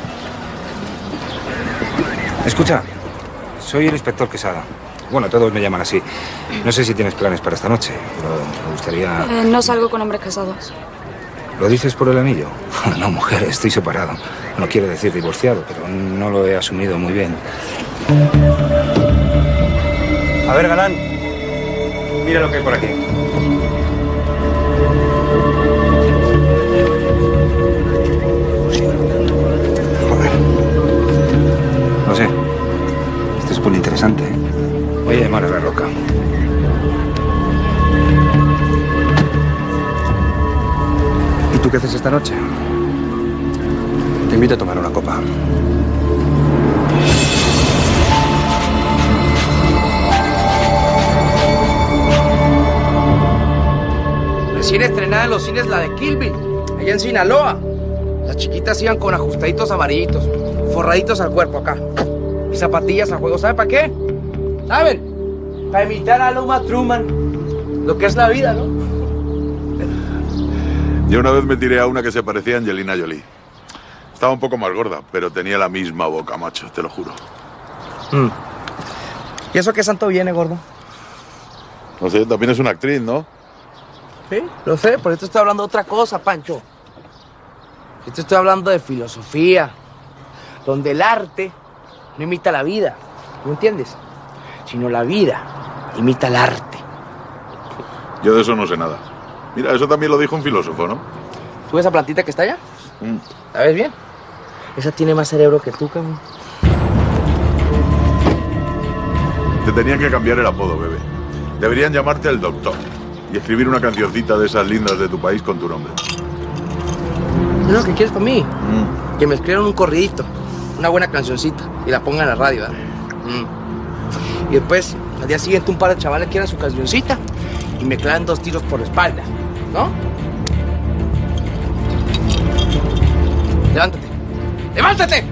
Escucha, soy el inspector Quesada. Bueno, todos me llaman así. No sé si tienes planes para esta noche, pero me gustaría... No salgo con hombres casados. ¿Lo dices por el anillo? No, mujer, estoy separado. No quiero decir divorciado, pero no lo he asumido muy bien. A ver, galán. Mira lo que hay por aquí. Joder. No sé. Esto es muy interesante. Voy a llamar a La Roca. ¿Y tú qué haces esta noche? Te invito a tomar una copa. Recién estrenada en los cines la de Kill Bill, allá en Sinaloa. Las chiquitas iban con ajustaditos amarillitos, forraditos al cuerpo acá. Y zapatillas al juego. ¿Sabe para qué? ¿Saben? Para imitar a Uma Truman. Lo que es la vida, ¿no? Yo una vez me tiré a una que se parecía a Angelina Jolie. Estaba un poco más gorda, pero tenía la misma boca, macho, te lo juro. ¿Y eso qué santo viene, gordo? No sé, también es una actriz, ¿no? Sí, lo sé, por eso estoy hablando de otra cosa, Pancho. Yo te estoy hablando de filosofía, donde el arte no imita la vida, ¿me entiendes? Sino la vida imita el arte. Yo de eso no sé nada. Mira, eso también lo dijo un filósofo, ¿no? ¿Tú ves esa plantita que está allá? ¿La ves bien? Esa tiene más cerebro que tú, cabrón. Te tenían que cambiar el apodo, bebé. Deberían llamarte el Doctor y escribir una cancioncita de esas lindas de tu país con tu nombre. No, ¿qué quieres para mí? Que me escriban un corridito, una buena cancioncita y la pongan en la radio, ¿verdad? Y después, al día siguiente, un par de chavales quieran su cancioncita y me clavan 2 tiros por la espalda, ¿no? ¡Levántate! ¡Levántate!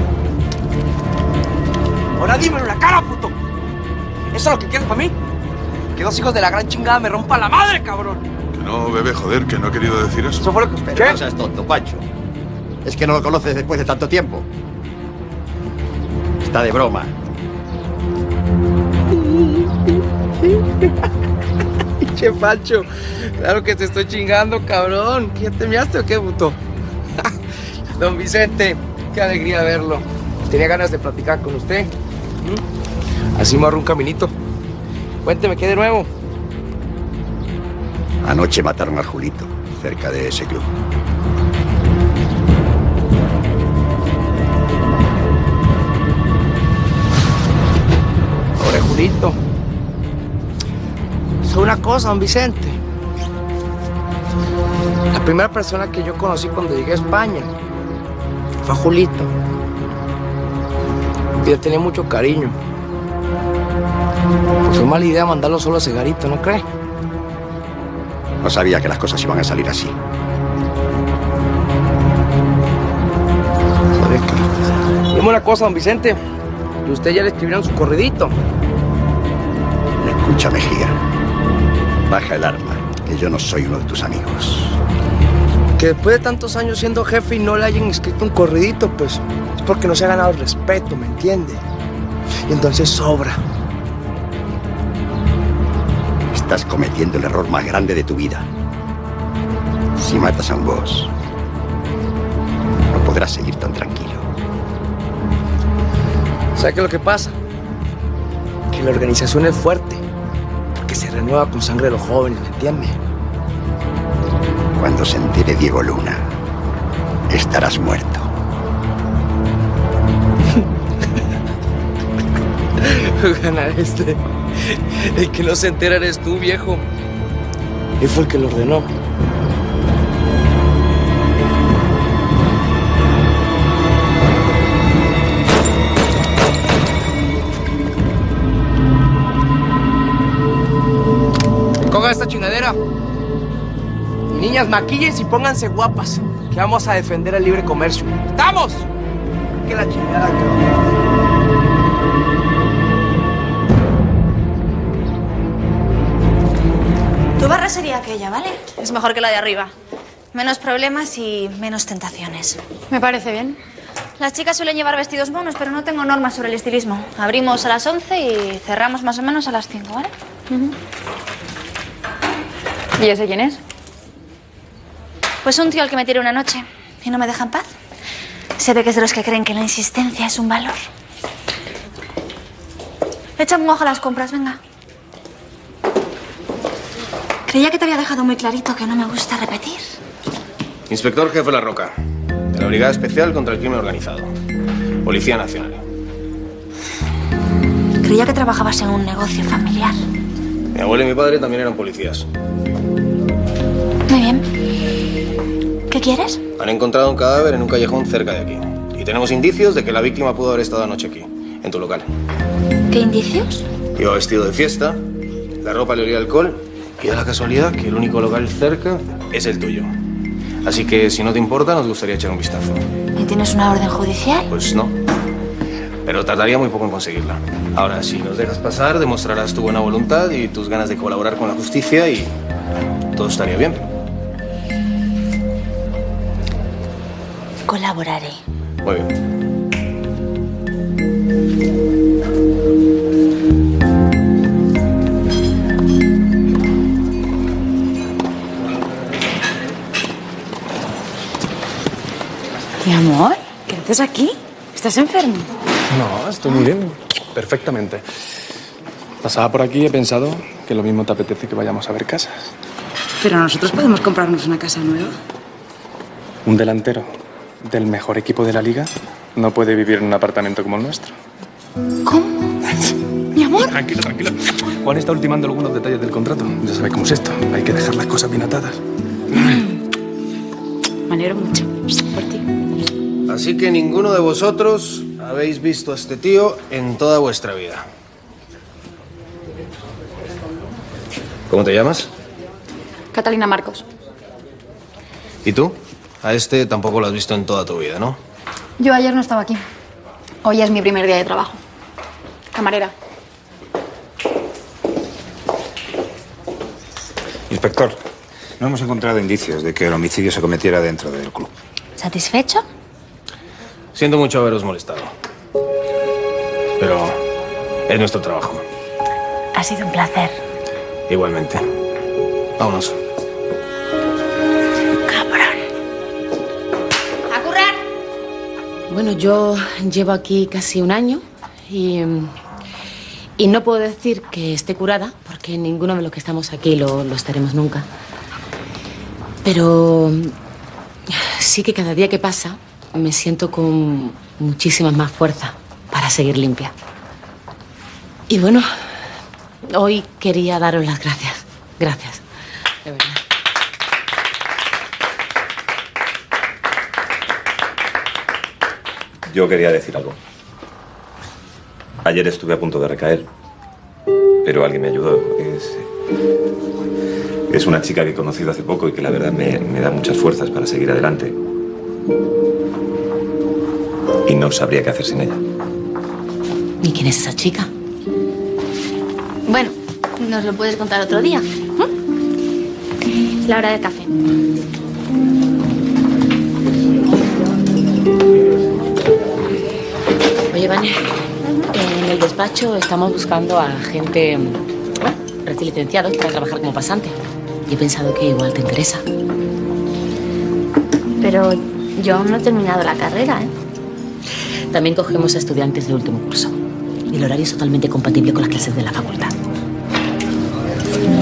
Ahora dímelo en la cara, puto. ¿Eso es lo que quieres para mí? Que 2 hijos de la gran chingada me rompan la madre, cabrón. Que no, bebé, joder, que no he querido decir eso. Eso fue lo que esperé. Pero no seas tonto, Pancho. Es que no lo conoces después de tanto tiempo. Está de broma. Che, Pancho. Claro que te estoy chingando, cabrón. ¿Ya te measte o qué, puto? Don Vicente, qué alegría verlo. Tenía ganas de platicar con usted. Así me ahorro un caminito. Cuénteme, ¿qué de nuevo? Anoche mataron a Julito, cerca de ese club. Pobre Julito. Es una cosa, don Vicente. La primera persona que yo conocí cuando llegué a España fue a Julito. Y le tenía mucho cariño. Pues fue mala idea mandarlo solo a Segarito, ¿no cree? No sabía que las cosas iban a salir así. Dime una cosa, don Vicente. ¿Y usted ya le escribieron su corridito? Escucha, Mejía. Baja el arma, que yo no soy uno de tus amigos. Que después de tantos años siendo jefe y no le hayan escrito un corridito, pues es porque no se ha ganado el respeto, ¿me entiende? Y entonces sobra. Estás cometiendo el error más grande de tu vida. Si matas a un boss, no podrás seguir tan tranquilo. ¿Sabe qué es lo que pasa? Que la organización es fuerte, porque se renueva con sangre de los jóvenes, ¿me entiendes? Cuando se entere Diego Luna, estarás muerto. Ganar este. El que no se entera eres tú, viejo. Él fue el que lo ordenó. Coga esta chingadera. Niñas, maquillense y pónganse guapas, que vamos a defender el libre comercio. ¡Estamos! Que la chingada, Tu barra sería aquella, ¿vale? Es mejor que la de arriba. Menos problemas y menos tentaciones. Me parece bien. Las chicas suelen llevar vestidos monos, pero no tengo normas sobre el estilismo. Abrimos a las 11 y cerramos más o menos a las 5, ¿vale? ¿Y ese quién es? Pues un tío al que me tiré una noche y no me deja en paz. Se ve que es de los que creen que la insistencia es un valor. Échame un ojo a las compras, venga. Creía que te había dejado muy clarito que no me gusta repetir. Inspector Jefe La Roca, de la Brigada Especial contra el Crimen Organizado. Policía Nacional. Creía que trabajabas en un negocio familiar. Mi abuelo y mi padre también eran policías. Muy bien. ¿Qué quieres? Han encontrado un cadáver en un callejón cerca de aquí. Y tenemos indicios de que la víctima pudo haber estado anoche aquí, en tu local. ¿Qué indicios? Iba vestido de fiesta, la ropa le olía a alcohol y da la casualidad que el único local cerca es el tuyo. Así que, si no te importa, nos gustaría echar un vistazo. ¿Y tienes una orden judicial? Pues no. Pero tardaría muy poco en conseguirla. Ahora, si nos dejas pasar, demostrarás tu buena voluntad y tus ganas de colaborar con la justicia y todo estaría bien. Colaboraré. Muy bien. Mi amor, ¿qué haces aquí? ¿Estás enfermo? No, estoy muy bien. Perfectamente. Pasaba por aquí y he pensado que lo mismo te apetece que vayamos a ver casas. Pero nosotros podemos comprarnos una casa nueva. Un delantero del mejor equipo de la liga no puede vivir en un apartamento como el nuestro. ¿Cómo? Mi amor. Tranquilo, tranquilo. Juan está ultimando algunos detalles del contrato. Ya sabe cómo es esto. Hay que dejar las cosas bien atadas. Me alegro mucho por ti. Así que ninguno de vosotros habéis visto a este tío en toda vuestra vida. ¿Cómo te llamas? Catalina Marcos. ¿Y tú? A este tampoco lo has visto en toda tu vida, ¿no? Yo ayer no estaba aquí. Hoy es mi primer día de trabajo. Camarera. Inspector, no hemos encontrado indicios de que el homicidio se cometiera dentro del club. ¿Satisfecho? Siento mucho haberos molestado. Pero es nuestro trabajo. Ha sido un placer. Igualmente. Vámonos. Bueno, yo llevo aquí casi un año y no puedo decir que esté curada, porque ninguno de los que estamos aquí lo estaremos nunca. Pero sí que cada día que pasa me siento con muchísima más fuerza para seguir limpia. Y bueno, hoy quería daros las gracias. Gracias, de verdad. Yo quería decir algo. Ayer estuve a punto de recaer, pero alguien me ayudó. Es una chica que he conocido hace poco y que la verdad me da muchas fuerzas para seguir adelante. Y no sabría qué hacer sin ella. ¿Y quién es esa chica? Bueno, nos lo puedes contar otro día. La hora del café. Oye, Vane, en el despacho estamos buscando a gente recién licenciados para trabajar como pasante. Y he pensado que igual te interesa. Pero yo aún no he terminado la carrera, ¿eh? También cogemos a estudiantes de último curso. Y el horario es totalmente compatible con las clases de la facultad.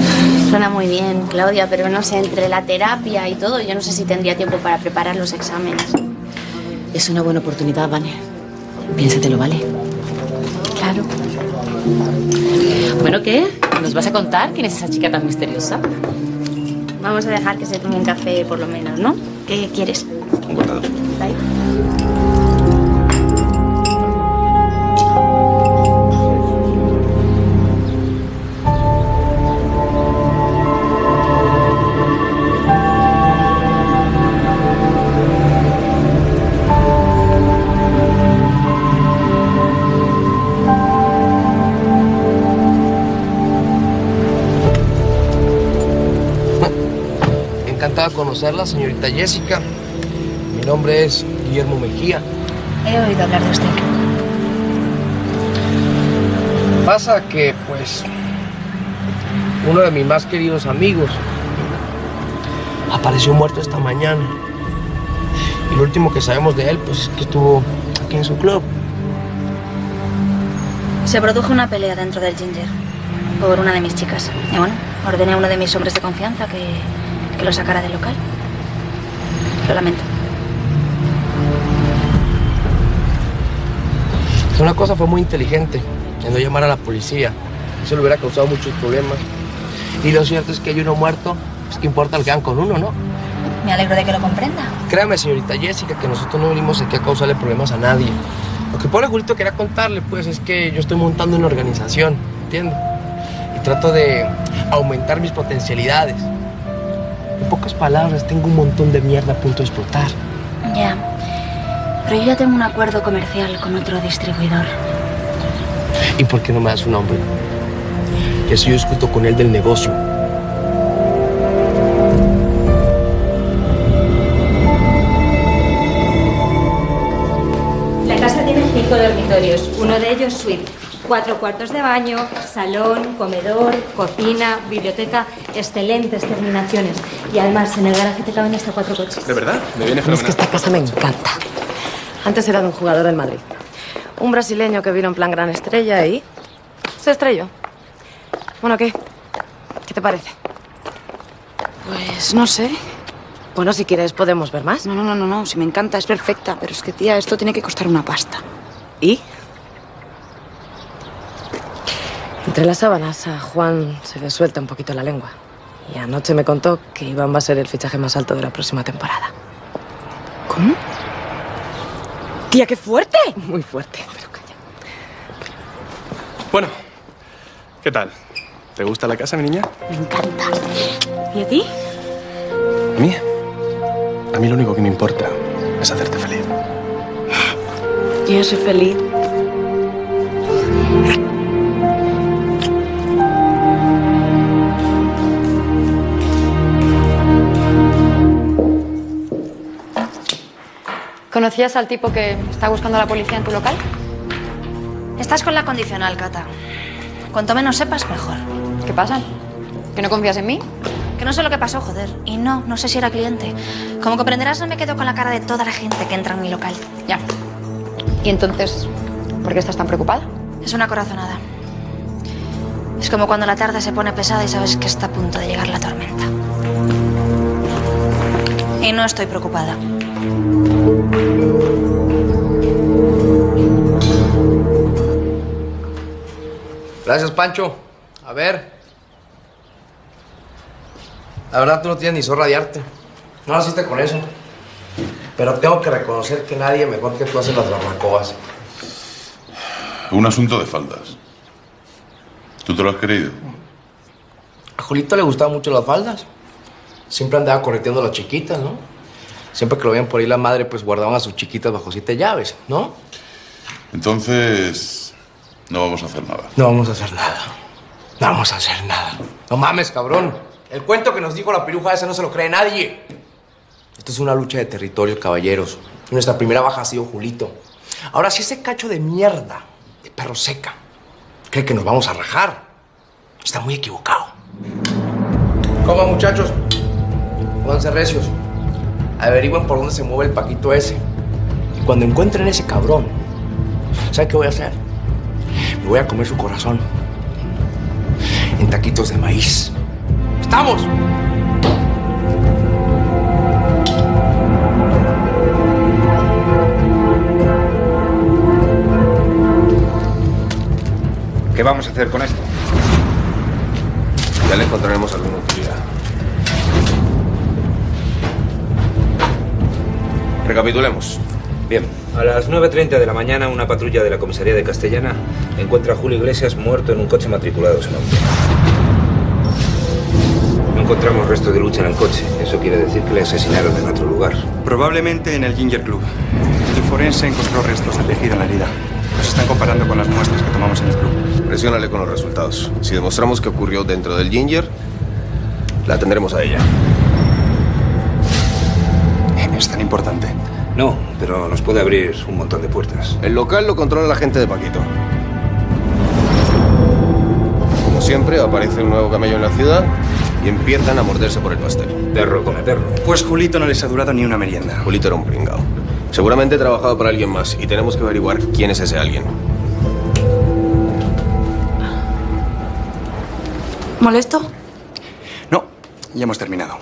Suena muy bien, Claudia, pero no sé, entre la terapia y todo, yo no sé si tendría tiempo para preparar los exámenes. Es una buena oportunidad, Vane. Piénsatelo, ¿vale? Claro. Bueno, ¿qué? ¿Nos vas a contar quién es esa chica tan misteriosa? Vamos a dejar que se tome un café por lo menos, ¿no? ¿Qué quieres? Un guardado. Bye. Encantada de conocerla, señorita Jessica. Mi nombre es Guillermo Mejía. He oído hablar de usted. Pasa que, pues, uno de mis más queridos amigos apareció muerto esta mañana. Y lo último que sabemos de él, pues, es que estuvo aquí en su club. Se produjo una pelea dentro del Ginger por una de mis chicas. Y bueno, ordené a uno de mis hombres de confianza que lo sacara del local. Lo lamento. Una cosa fue muy inteligente, en no llamar a la policía. Eso le hubiera causado muchos problemas. Y lo cierto es que hay uno muerto, pues qué importa, lo quedan con uno, ¿no? Me alegro de que lo comprenda. Créame, señorita Jessica, que nosotros no venimos aquí a causarle problemas a nadie. Lo que pobre Julito quería contarle, pues, es que yo estoy montando una organización, ¿entiende? Y trato de aumentar mis potencialidades. En pocas palabras, tengo un montón de mierda a punto de explotar. Ya. Pero yo ya tengo un acuerdo comercial con otro distribuidor. ¿Y por qué no me das su nombre? Y así yo discuto con él del negocio. La casa tiene 5 dormitorios, uno de ellos suite. 4 cuartos de baño, salón, comedor, cocina, biblioteca, excelentes terminaciones. Y además, en el garaje te caben hasta 4 coches. ¿De verdad? Me viene Es fenomenal. que esta casa me encanta. Antes era de un jugador del Madrid. Un brasileño que vino en plan gran estrella y se estrelló. Bueno, ¿qué? ¿Qué te parece? Pues no sé. Bueno, si quieres podemos ver más. No, si me encanta, es perfecta. Pero es que, tía, esto tiene que costar una pasta. ¿Y? Entre las sábanas a Juan se le suelta un poquito la lengua. Y anoche me contó que Iván va a ser el fichaje más alto de la próxima temporada. ¿Cómo? Tía, qué fuerte. Muy fuerte, pero calla. Bueno, ¿qué tal? ¿Te gusta la casa, mi niña? Me encanta. ¿Y a ti? ¿A mí? A mí lo único que me importa es hacerte feliz. Yo soy feliz. ¿Conocías al tipo que está buscando a la policía en tu local? Estás con la condicional, Cata. Cuanto menos sepas, mejor. ¿Qué pasa? ¿Que no confías en mí? Que no sé lo que pasó, joder. Y no sé si era cliente. Como comprenderás, no me quedo con la cara de toda la gente que entra en mi local. Ya. ¿Y entonces, por qué estás tan preocupada? Es una corazonada. Es como cuando la tarde se pone pesada y sabes que está a punto de llegar la tormenta. Y no estoy preocupada. Gracias, Pancho. A ver. La verdad, tú no tienes ni zorra de arte. No naciste con eso. Pero tengo que reconocer que nadie mejor que tú hace las barbacoas. Un asunto de faldas. ¿Tú te lo has creído? A Julito le gustaban mucho las faldas. Siempre andaba correteando a las chiquitas, ¿no? Siempre que lo veían por ahí la madre, pues guardaban a sus chiquitas bajo 7 llaves, ¿no? Entonces, no vamos a hacer nada. No vamos a hacer nada. No vamos a hacer nada. No mames, cabrón. El cuento que nos dijo la piruja esa no se lo cree nadie. Esto es una lucha de territorio, caballeros. Y nuestra primera baja ha sido Julito. Ahora, si ese cacho de mierda, de perro seca, cree que nos vamos a rajar, está muy equivocado. Coman, muchachos. Pónganse recios. Averigüen por dónde se mueve el paquito ese. Y cuando encuentren ese cabrón, ¿saben qué voy a hacer? Me voy a comer su corazón en taquitos de maíz. ¡Estamos! ¿Qué vamos a hacer con esto? Ya le encontraremos alguna utilidad. Recapitulemos. Bien, a las 9:30 de la mañana, una patrulla de la comisaría de Castellana encuentra a Julio Iglesias muerto en un coche matriculado sin nombre. No encontramos restos de lucha en el coche. Eso quiere decir que le asesinaron en otro lugar. Probablemente en el Ginger Club. El forense encontró restos de tejido en la herida. Los están comparando con las muestras que tomamos en el club. Presiónale con los resultados. Si demostramos que ocurrió dentro del Ginger, la tendremos a ella. ¿Es tan importante? No, pero nos puede abrir un montón de puertas. El local lo controla la gente de Paquito. Como siempre, aparece un nuevo camello en la ciudad y empiezan a morderse por el pastel. Perro come perro. Pues Julito no les ha durado ni una merienda. Julito era un pringao. Seguramente trabajaba para alguien más y tenemos que averiguar quién es ese alguien. ¿Molesto? No, ya hemos terminado.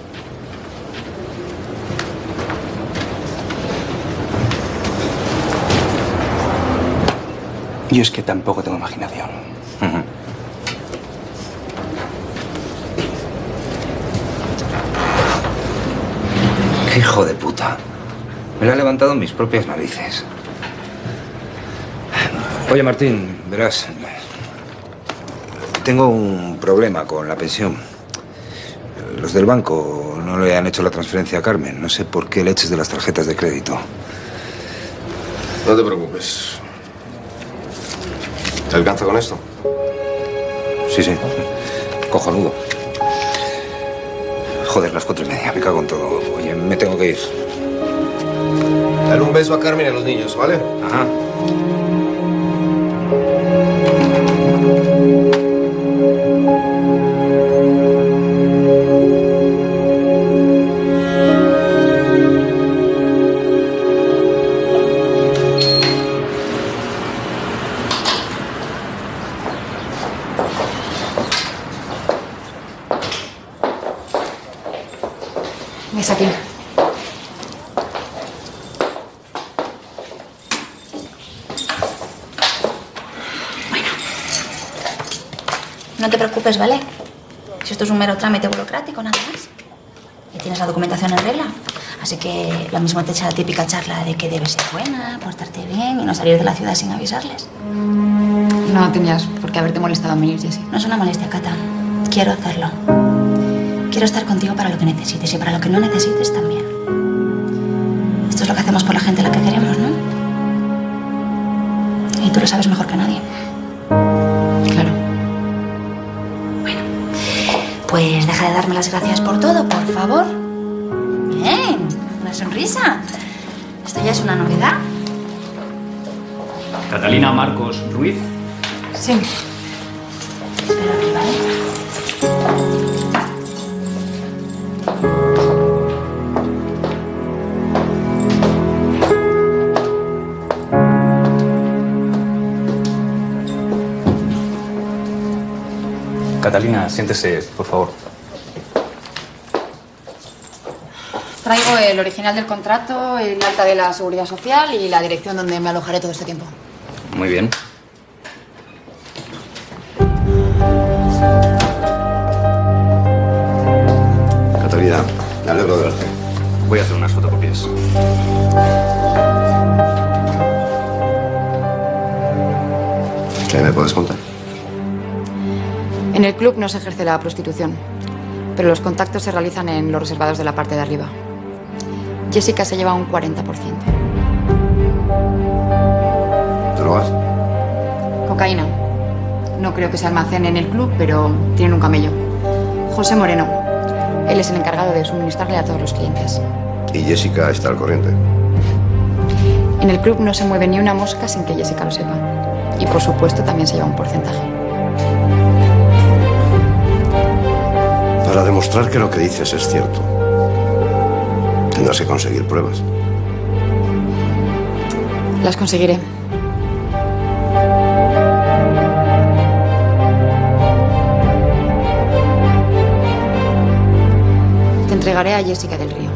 Yo es que tampoco tengo imaginación. ¡Qué hijo de puta! Me lo ha levantado en mis propias narices. Oye, Martín, verás. Tengo un problema con la pensión. Los del banco no le han hecho la transferencia a Carmen. No sé por qué leches de las tarjetas de crédito. No te preocupes. ¿Te alcanza con esto? Sí, sí. Cojonudo. Joder, las 4:30. Me cago en todo. Oye, me tengo que ir. Dale un beso a Carmen y a los niños, ¿vale? Ajá. Es aquí. No te preocupes, ¿vale? Si esto es un mero trámite burocrático, nada más. Y tienes la documentación en regla. Así que lo mismo te echa la típica charla de que debes ser buena, portarte bien y no salir de la ciudad sin avisarles. No tenías por qué haberte molestado en venir, Jessie. No es una molestia, Cata. Quiero hacerlo. Quiero estar contigo para lo que necesites y para lo que no necesites también. Esto es lo que hacemos por la gente a la que queremos, ¿no? Y tú lo sabes mejor que nadie. Claro. Pues deja de darme las gracias por todo, por favor. Bien, una sonrisa. Esto ya es una novedad. Catalina Marcos Ruiz. Sí. Espero aquí, ¿vale? Catalina, siéntese, por favor. Traigo el original del contrato, el acta de la Seguridad Social y la dirección donde me alojaré todo este tiempo. Muy bien. Catalina, me alegro de verte. Voy a hacer unas fotocopias. ¿Qué me puedes contar? En el club no se ejerce la prostitución, pero los contactos se realizan en los reservados de la parte de arriba. Jessica se lleva un 40%. ¿Drogas? Cocaína. No creo que se almacene en el club, pero tienen un camello. José Moreno. Él es el encargado de suministrarle a todos los clientes. Y Jessica está al corriente. En el club no se mueve ni una mosca sin que Jessica lo sepa. Y por supuesto también se lleva un porcentaje. Para demostrar que lo que dices es cierto, tendrás que conseguir pruebas. Las conseguiré. entregaré a Jessica del Río.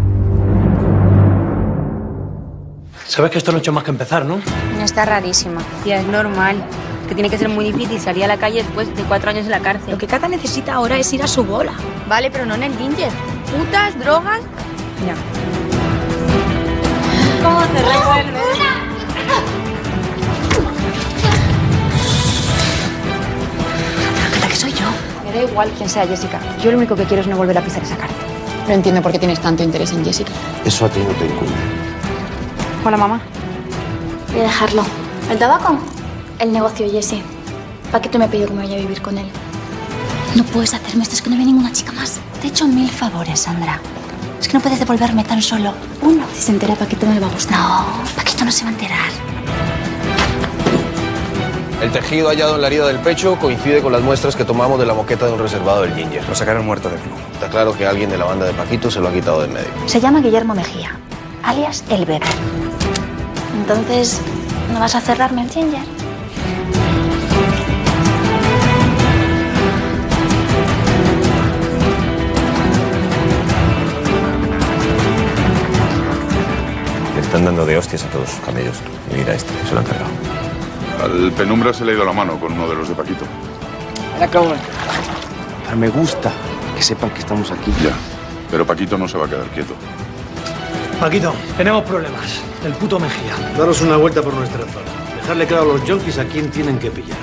Sabes que esto no ha hecho más que empezar, ¿no? Está rarísima. Tía, es normal. Que tiene que ser muy difícil salir a la calle después de 4 años en la cárcel. Lo que Cata necesita ahora es ir a su bola. Vale, pero no en el Ginger. Putas, drogas. Ya. ¿Cómo se revuelve? Cata, que soy yo. Me da igual quién sea Jessica. Yo lo único que quiero es no volver a pisar esa cárcel. No entiendo por qué tienes tanto interés en Jessica. Eso a ti no te incumbe. Hola, mamá. Voy a dejarlo. ¿El tabaco? El negocio, Jessie. Paquito me ha pedido que me vaya a vivir con él. No puedes hacerme esto, es que no ve ninguna chica más. Te he hecho 1000 favores, Sandra. Es que no puedes devolverme tan solo uno. Si se entera, Paquito no le va a gustar. No, Paquito no se va a enterar. El tejido hallado en la herida del pecho coincide con las muestras que tomamos de la moqueta de un reservado del Ginger. Lo sacaron muerto de flujo. Está claro que alguien de la banda de Paquito se lo ha quitado del medio. Se llama Guillermo Mejía, alias El Bebé. Entonces, ¿no vas a cerrarme el Ginger? Le están dando de hostias a todos sus camellos. Y mira este, se lo han cargado. Al Penumbra se le ha ido la mano con uno de los de Paquito. Pero me gusta que sepan que estamos aquí. Ya, pero Paquito no se va a quedar quieto. Paquito, tenemos problemas. El puto Mejía. Daros una vuelta por nuestra zona. Dejarle claro a los junkies a quién tienen que pillar.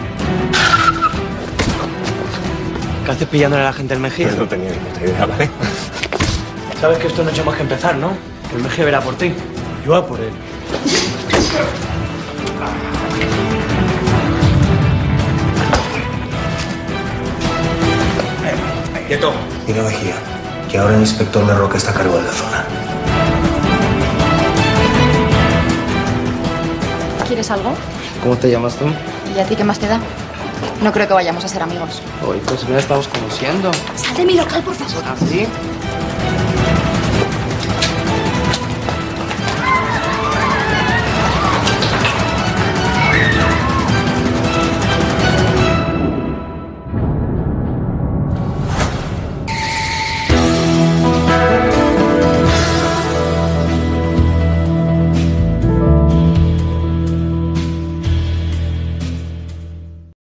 ¿Qué haces pillándole a la gente del Mejía? No tenía ni puta idea, ¿vale? Sabes que esto no ha hecho más que empezar, ¿no? Que el Mejía verá por ti. Yo a por él. Quieto. Diga Mejía, que ahora el inspector La Roca está a cargo de la zona. ¿Quieres algo? ¿Cómo te llamas tú? ¿Y a ti qué más te da? No creo que vayamos a ser amigos. Hoy pues no estamos conociendo. Sal de mi local, por favor. ¿Ah, sí?